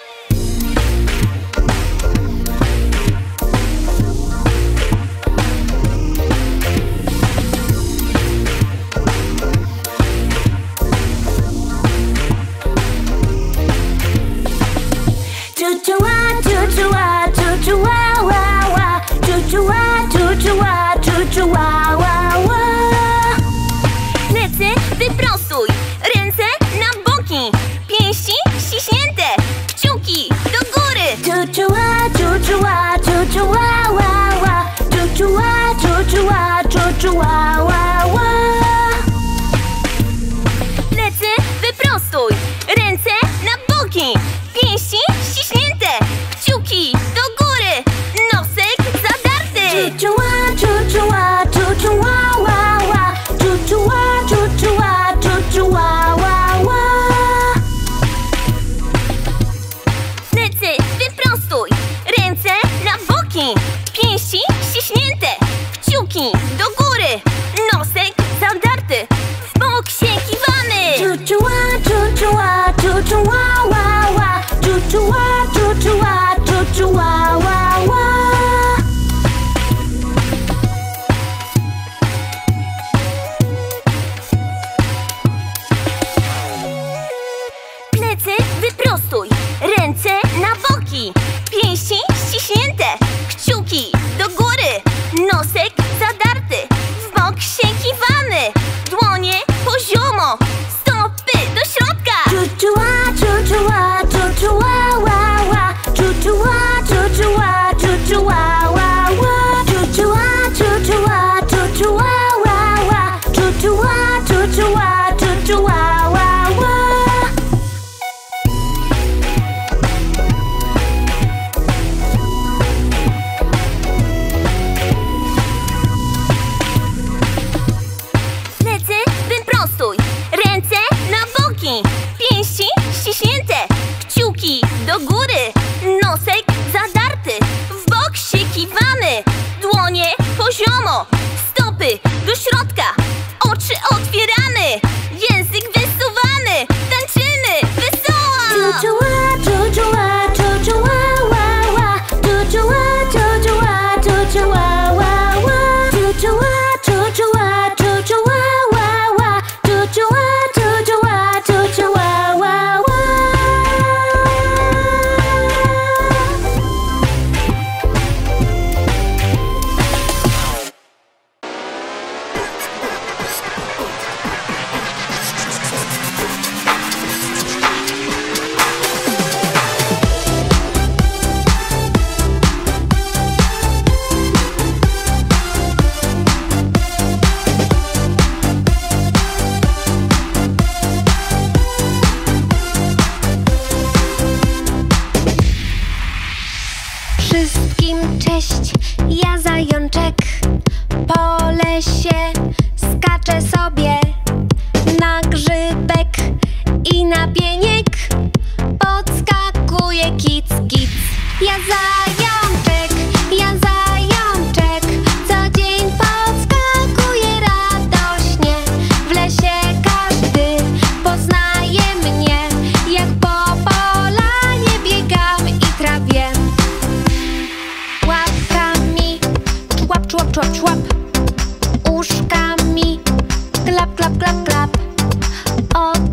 Czuczuła, czuczuła, czuczuła, ła, ła. Czuczuła, czuczuła, czuczuła, ła, ła. Plecy wyprostuj! Ręce na boki! Pięści ściśnięte! Kciuki do góry! Czuczuła, czuczuła, czuczuła, ła, ła. Czuczuła, czuczuła, czuczuła, ła, ła. Plecy wyprostuj! Ręce na boki! Pięści ściśnięte! Kciuki do góry! Nosek zadarty! Czuczuła, czuczuła, czuczuła, ła, ła. Czuczuła, czuczuła, czuczuła, ła, ła. Plecy wyprostuj! Ręce na boki! Pięści ściśnięte! Kciuki do góry! Nosek zadarty! W bok się kiwamy! Czuczuła, czuczuła, czuczuła, ła, ła. Czuczuła, czuczuła, czuczuła, ła, ła. Plecy wyprostuj! Ręce na boki! Pięści ściśnięte! Kciuki do góry! Nosek zadarty! W bok się kiwamy! Dłonie poziomo! Stopy do środka! Czuczuła, czuczuła, czuczuła, ła, ła. Czuczuła, czuczuła, czuczuła, ła, ła. Czuczuła, czuczuła, czuczuła, ła, ła. Czuczuła, czuczuła, czuczuła, ła, ła. Plecy wyprostuj! Ręce na boki! Pięści ściśnięte! Kciuki do góry! Nosek zadarty! W bok się kiwamy! Dłonie poziomo! Stopy do środka! Oczy otwieramy! Język wysuwamy! Tańczymy! Wesoło! Czuczuła, czuczuła, czuczuła, ła, ła. Czuczuła, czuczuła, czuczuła, ła, ła. Czuczuła, czuczuła, czuczuła, ła, ła. Czuczuła, czuczuła, czuczuła, ła, ła. Wszystkim cześć, ja zajączek. Po lesie skaczę sobie na grzybek i na pieniek. Podskakuję kic, kic. Ja zajączek, co dzień podskakuję radośnie. W lesie każdy poznaje mnie, jak po polanie biegam i trawię. Łapkami człap, człap, człap, człap. Uszkami klap, klap, klap, klap. Od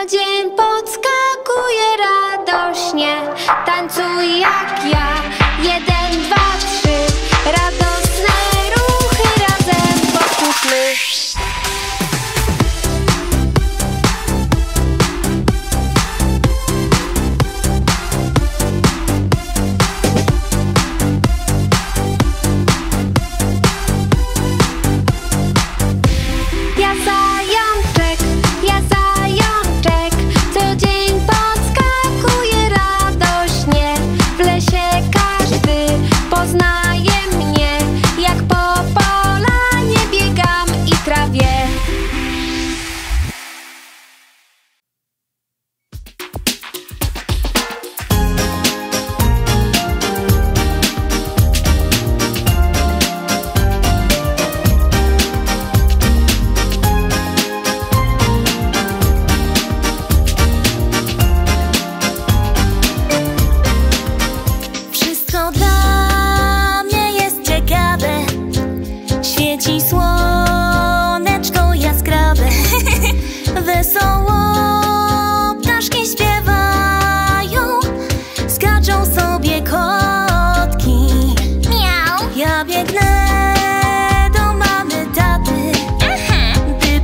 dzień podskakuje radośnie. Tańcuj jak ja, 1, 2, 3. Radosne ruchy razem powtórzmy. Ja zajączek, co dzień podskakuję radośnie. W lesie każdy poznaje mnie, jak po polanie biegam i trawię. Wszystko dla mnie jest ciekawe. Świeci słoneczko jaskrawe. Wesoło ptaszki śpiewają, skaczą sobie kotki. Miau. Ja biegnę do mamy, taty, by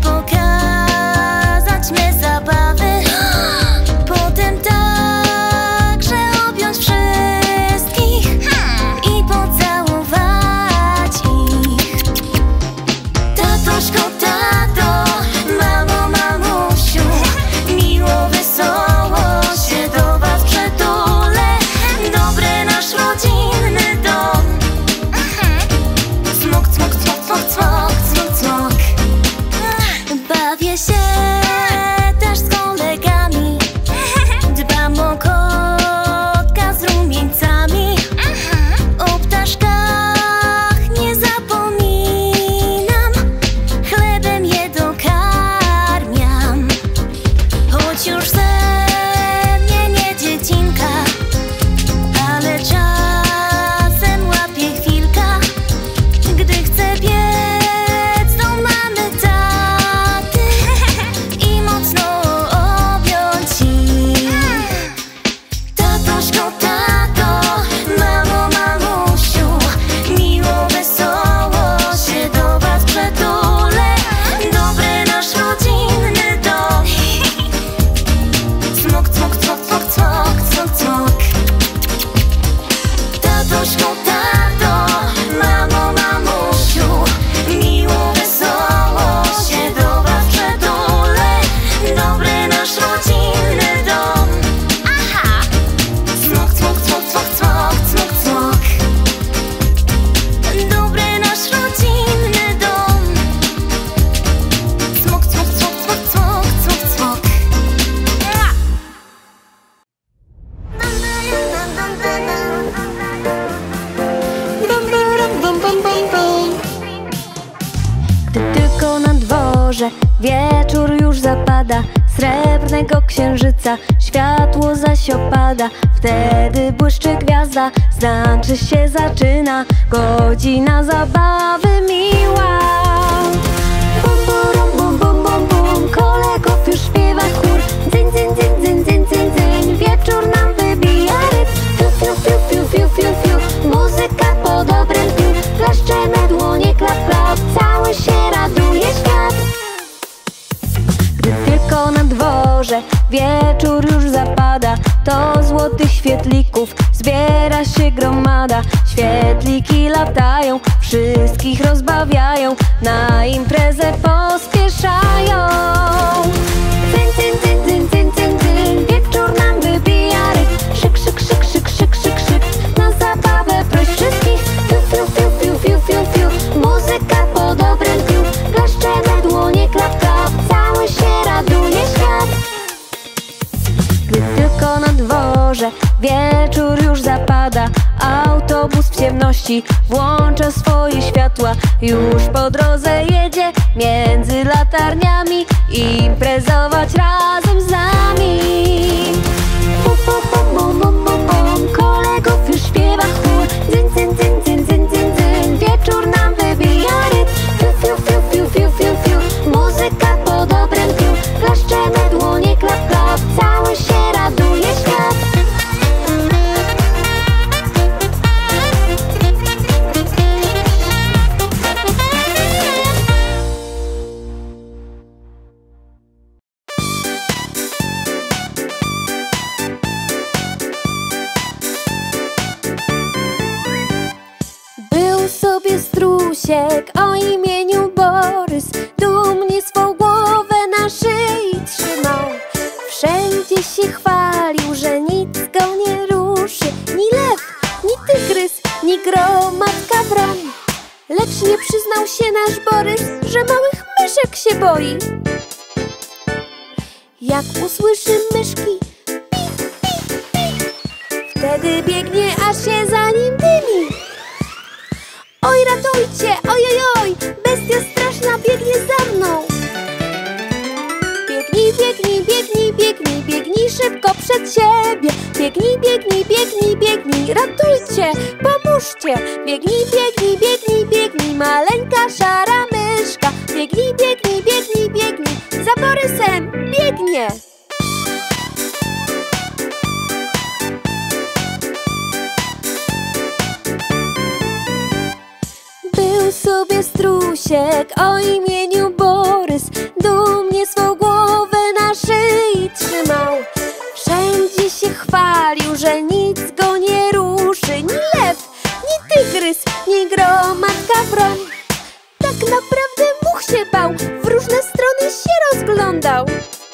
pokazać me zabawy. Potem także objąć wszystkich i pocałować ich. Tatoszko, tato, mamo, mamusiu, miło, wesoło się do was przytulę. Dobry nasz rodzinny dom. Cmok, cmok, cmok, cmok, cmok, cmok, cmok. Bawię się też z kolegami. Dbam o kotka z rumieńcami. O ptaszkach nie zapominam. Chlebem je dokarmiam. Choć już ze mnie nie dziecinka, ale czasem łapię chwilka, gdy chcę biec do mamy, taty i mocno objąć ich. Tatoszko, tato, mamo, mamusiu, miło, wesoło się do was przytulę. Dobry nasz rodzinny dom. Cmok, cmok, cmok, cmok, cmok, cmok, cmok. Tatoszko, tato, mamo, mamusiu, miło, wesoło się do was przytulę. Dobry nasz rodzinny dom. Aha! Cmok, cmok, cmok, cmok, cmok, cmok, cmok. Dobry nasz rodzinny dom. Cmok, cmok, cmok, cmok, cmok, cmok, cmok. Gdy tylko na dworze wieczór już zapada, srebrnego księżyca światło zaś opada. Wtedy błyszczy gwiazda, znaczy się zaczyna godzina zabawy miła. Bum, burum, bum, bum, bum, bum, kolegów już śpiewa chór. Dzyń, dzyń, dzyń, dzyń, dzyń, dzyń, dzyń, wieczór nam wybija ryb. Fiu, fiu, fiu, fiu, fiu, fiu, fiu, muzyka po dobrym dniu. Klaszczemy dłonie, klap, klap, cały się raduje świat. Gdy tylko na dworze wieczór już zapada, to złotych świetlików zbiera się gromada. Świetliki latają, wszystkich rozbawiają, na imprezę pospieszają. Cyń, cyń, cyń, cyń, cyń, cyń, cyń, wieczór nam wybija ryb. Szyk, szyk, szyk, szyk, szyk, szyk, szyk, na zabawę proś wszystkich. Fiu, fiu, fiu, fiu, fiu, fiu, fiu, muzyka po dobrym dniu. Klaszczemy dłonie, klap, klap, cały się raduje świat. Gdy tylko na dworze wieczór już zapada, autobus w ciemności włącza swoje światła. Już po drodze jedzie między latarniami, imprezować razem z nami. Bum, bum, bum, bum, bum, bum, kolegów już śpiewa chór. Dzyń, dzyń, dzyń, dzyń, dzyń, dzyń, dzyń, wieczór nam wybija ryb. Fiu, fiu, fiu, fiu, fiu, fiu, fiu, muzyka po dobrym dniu. Klaszczemy dłonie, klap, klap, strusiek o imieniu Borys dumnie swą głowę na szyi trzymał. Wszędzie się chwalił, że nic go nie ruszy, ni lew, ni tygrys, ni gromadka wron. Lecz nie przyznał się nasz Borys, że małych myszek się boi. Jak usłyszy myszki pik, pik, pik, wtedy biegnie, aż się za nim dymi. Oj, ratujcie, ojojoj, bestia straszna biegnie za mną. Biegnij, biegnij, biegnij, biegnij, biegnij szybko przed siebie. Biegnij, biegnij, biegnij, biegnij, ratujcie, pomóżcie. Biegnij, biegnij, biegnij, biegnij, maleńka szara myszka. Biegnij, biegnij, biegnij, biegnij, za Borysem biegnie. Był sobie strusiek o imieniu Borys, dumnie swą głowę na szyi trzymał. Wszędzie się chwalił, że nic go nie ruszy, ni lew, ni tygrys, ni gromadka wron. Tak naprawdę much się bał, w różne strony się rozglądał.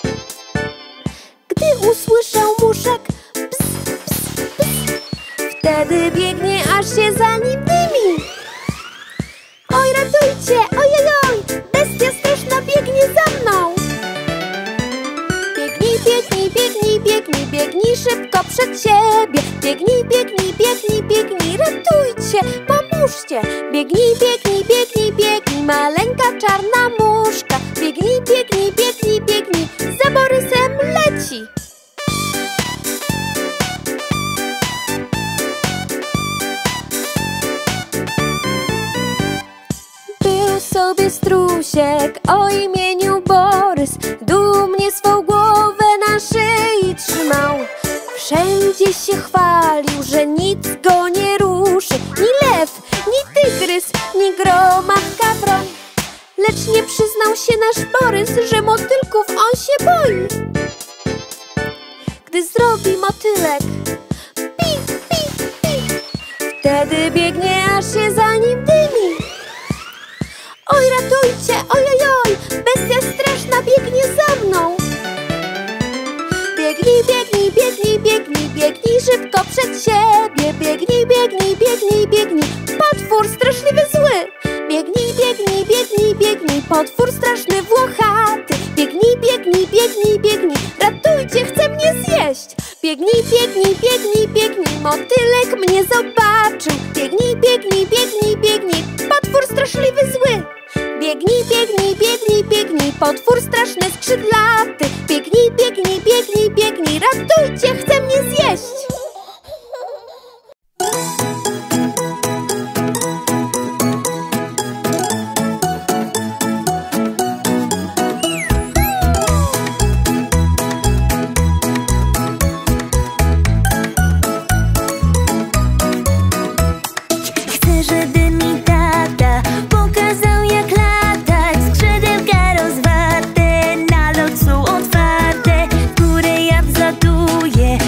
Gdy usłyszał muszek ps, ps, ps, wtedy biegnie, aż się za nim dymi. Oj, ratujcie, ojojoj, bestia straszna biegnie za mną. Biegnij, biegnij, biegnij, biegnij, biegnij szybko przed siebie. Biegnij, biegnij, biegnij, biegnij, ratujcie, pomóżcie. Biegnij, biegnij, biegnij, biegnij, maleńka czarna muszka. Biegnij, biegnij, biegnij, biegnij, za Borysem leci. Był sobie strusiek o imieniu Borys, dumnie swą głowę na szyi trzymał. Wszędzie się chwalił, że nic go nie ruszy, ni lew, ni tygrys, ni gromadka wron. Lecz nie przyznał się nasz Borys, że motylków on się boi. Gdy zrobi motylek pik, pik, pik, wtedy biegnie, aż się za nim dymi. Oj, ratujcie, ojojoj, bestia straszna biegnie za mną. Biegnij, biegnij, biegnij, biegnij, biegnij szybko przed siebie. Biegnij, biegnij, biegnij, biegnij, potwór straszliwy zły. Biegnij, biegnij, biegnij, biegnij, potwór straszny włochaty. Biegnij, biegnij, biegnij, biegnij, ratujcie, chce mnie zjeść. Biegnij, biegnij, biegnij, biegnij, motylek mnie zobaczył. Biegnij, biegnij, biegnij, biegnij, potwór straszliwy zły. Biegnij, biegnij, biegnij, biegnij, potwór straszny skrzydlaty. Biegnij, biegnij, biegnij, biegnij, ratujcie, chce mnie zjeść. Chcę, żeby mi tata pokazał, jak latać. Skrzydełka rozwarte, na lot są otwarte. W górę ja wzlatuję,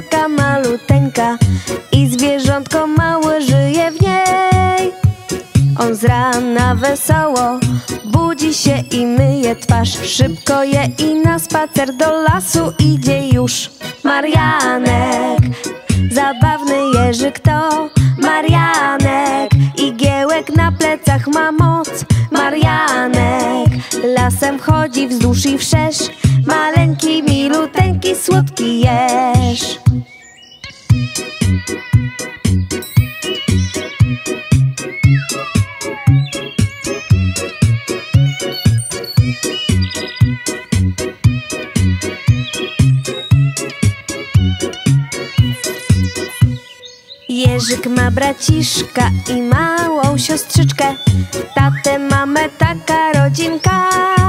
Kamizelka maluteńka i zwierzątko małe żyje w niej. On z rana wesoło budzi się i myje twarz, szybko je i na spacer do lasu idzie już. Marianek, zabawny Jerzyk to Marianek, igiełek na plecach ma moc. Marianek lasem chodzi wzdłuż i wszerz, maleńki, miluteńki, słodki jeż. Jerzyk ma braciszka i małą siostrzyczkę, tatę, mamę, taka rodzinka.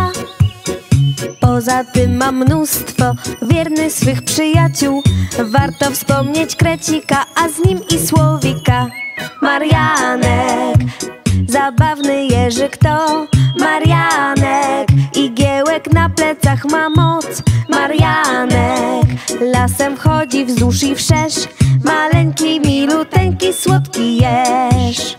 Poza tym ma mnóstwo wiernych swych przyjaciół. Warto wspomnieć Krecika, a z nim i Słowika. Marianek, zabawny Jerzyk to Marianek, igiełek na plecach ma moc. Marianek lasem chodzi wzdłuż i wszerz, maleńki, miluteńki, słodki jeż.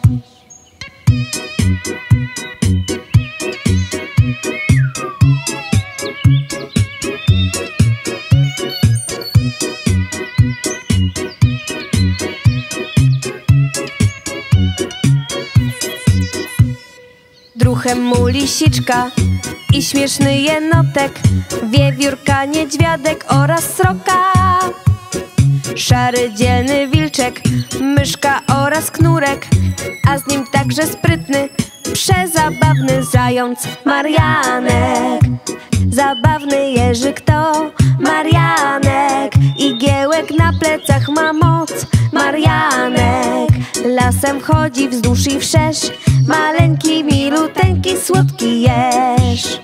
Druchem mu lisiczka i śmieszny jenotek, wiewiórka, niedźwiadek oraz sroka. Szary, dzielny wilczek, myszka oraz knurek, a z nim także sprytny, przezabawny zając. Marianek, zabawny Jerzyk to Marianek, igiełek na plecach ma moc. Marianek lasem chodzi wzdłuż i wszerz, maleńki, miluteńki, słodki jeż.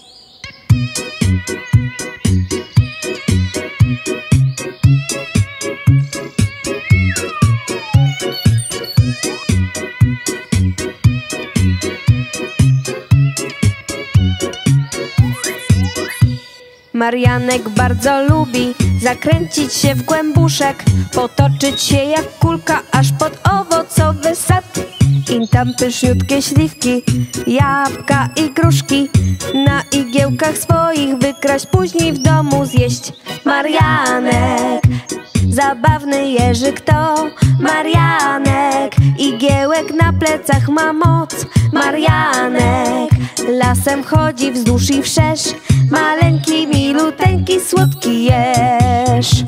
Marianek bardzo lubi zakręcić się w kłębuszek, potoczyć się jak kulka aż pod owocowy sad. I tam pyszniutkie śliwki, jabłka i gruszki na igiełkach swoich wykraść, później w domu zjeść. Marianek, zabawny Jerzyk to Marianek, igiełek na plecach ma moc. Marianek lasem chodzi wzdłuż i wszerz, maleńki, miluteńki, słodki jeż.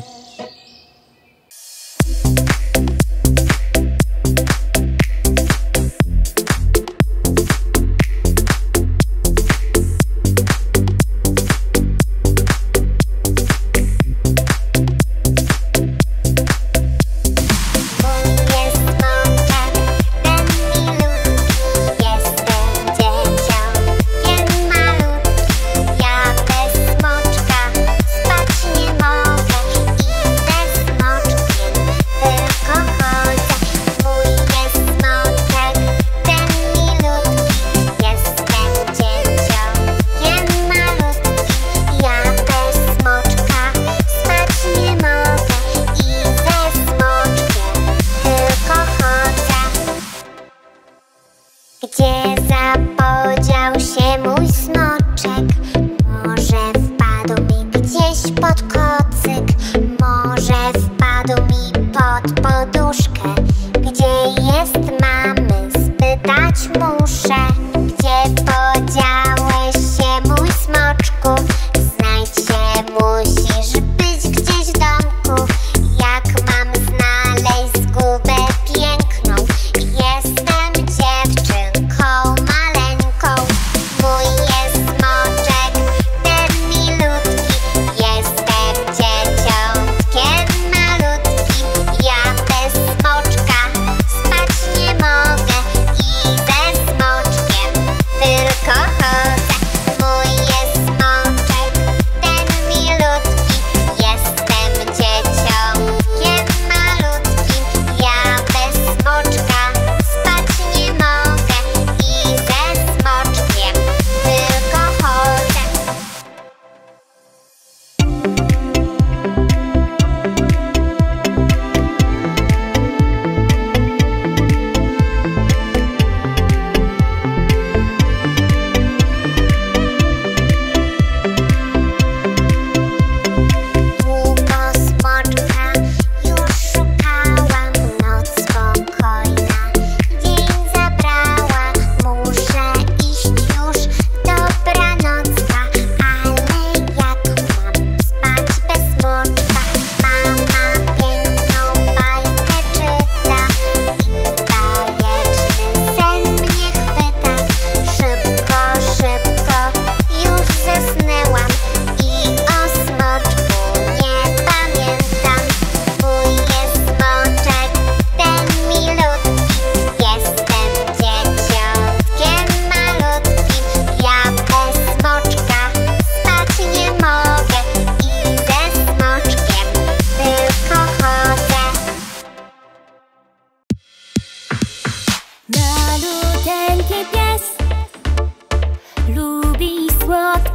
Ja bez smoczka spać nie mogę.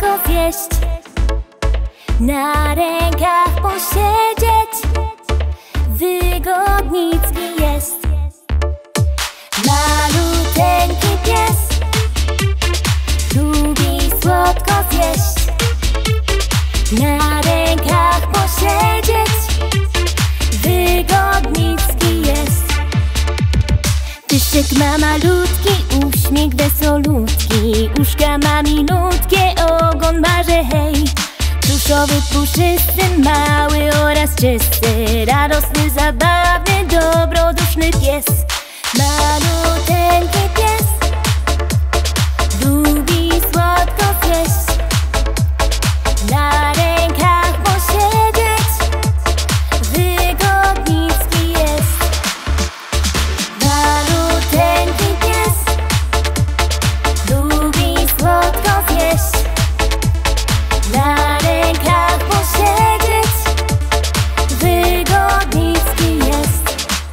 słodko zjeść, na rękach posiedzieć, wygodnicki jest. Maluteńki pies lubi słodko zjeść, na rękach posiedzieć, wygodnicki jest. Pyszczek ma malutki, uśmiech wesolutki, uszka ma milutkie, ogon ma, że hej. Tuszowy, puszysty, mały oraz czysty, radosny, zabawny, dobroduszny pies. Maluteńki pies lubi słodko zjeść, na rękach posiedzieć, wygodnicki jest. Maluteńki pies lubi słodko zjeść, na rękach posiedzieć, wygodnicki jest.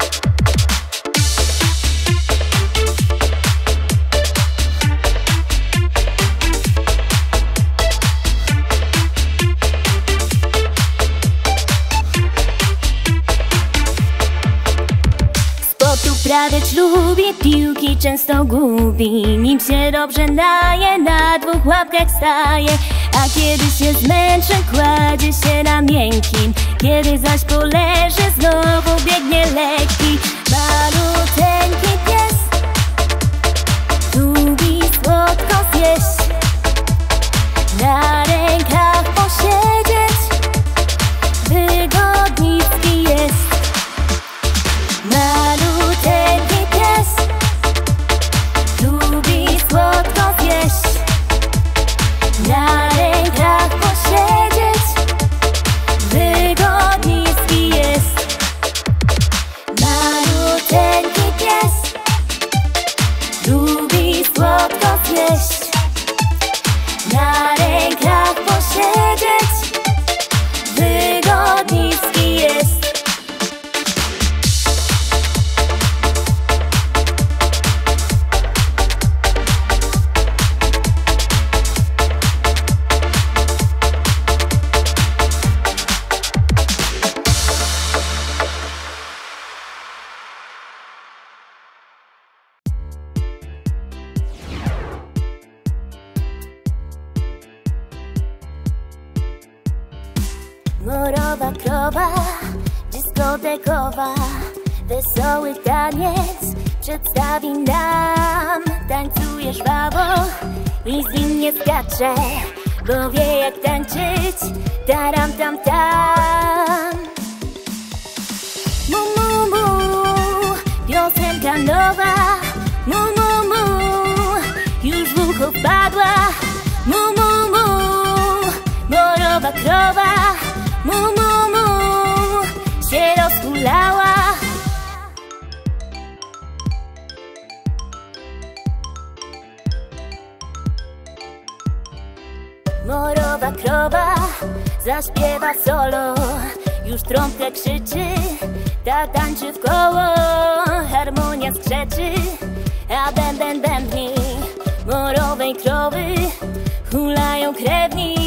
Sport uprawiać lubi, piłki często gubi, nim się dobrze naje, na dwóch łapkach staje. A kiedy się zmęczy, kładzie się na miękkim, kiedy zaś poleży, znowu biegnie lekki. Maluteńki pies lubi słodko zjeść, na rękach posiedzieć, wygodnicki jest. Maluteńki pies lubi słodko zjeść, na rękach posiedzieć, wygodnicki jest. Maluteńki pies lubi słodko zjeść, na rękach posiedzieć, wygodnicki jest. Morowa krowa, dyskotekowa, wesoły taniec przedstawi nam. Tańcuje żwawo i zwinnie skacze, bo wie jak tańczyć, taram tam tam. Mu mu mu, piosenka nowa, mu mu mu, już w ucho wpadła. Mu mu mu, morowa krowa, mu mu mu, się rozhulała. Morowa krowa zaśpiewa solo, już trąbkę krzyczy, ta tańczy w koło, harmonia skrzeczy, a bęben bębni morowej krowy, hulają krewni.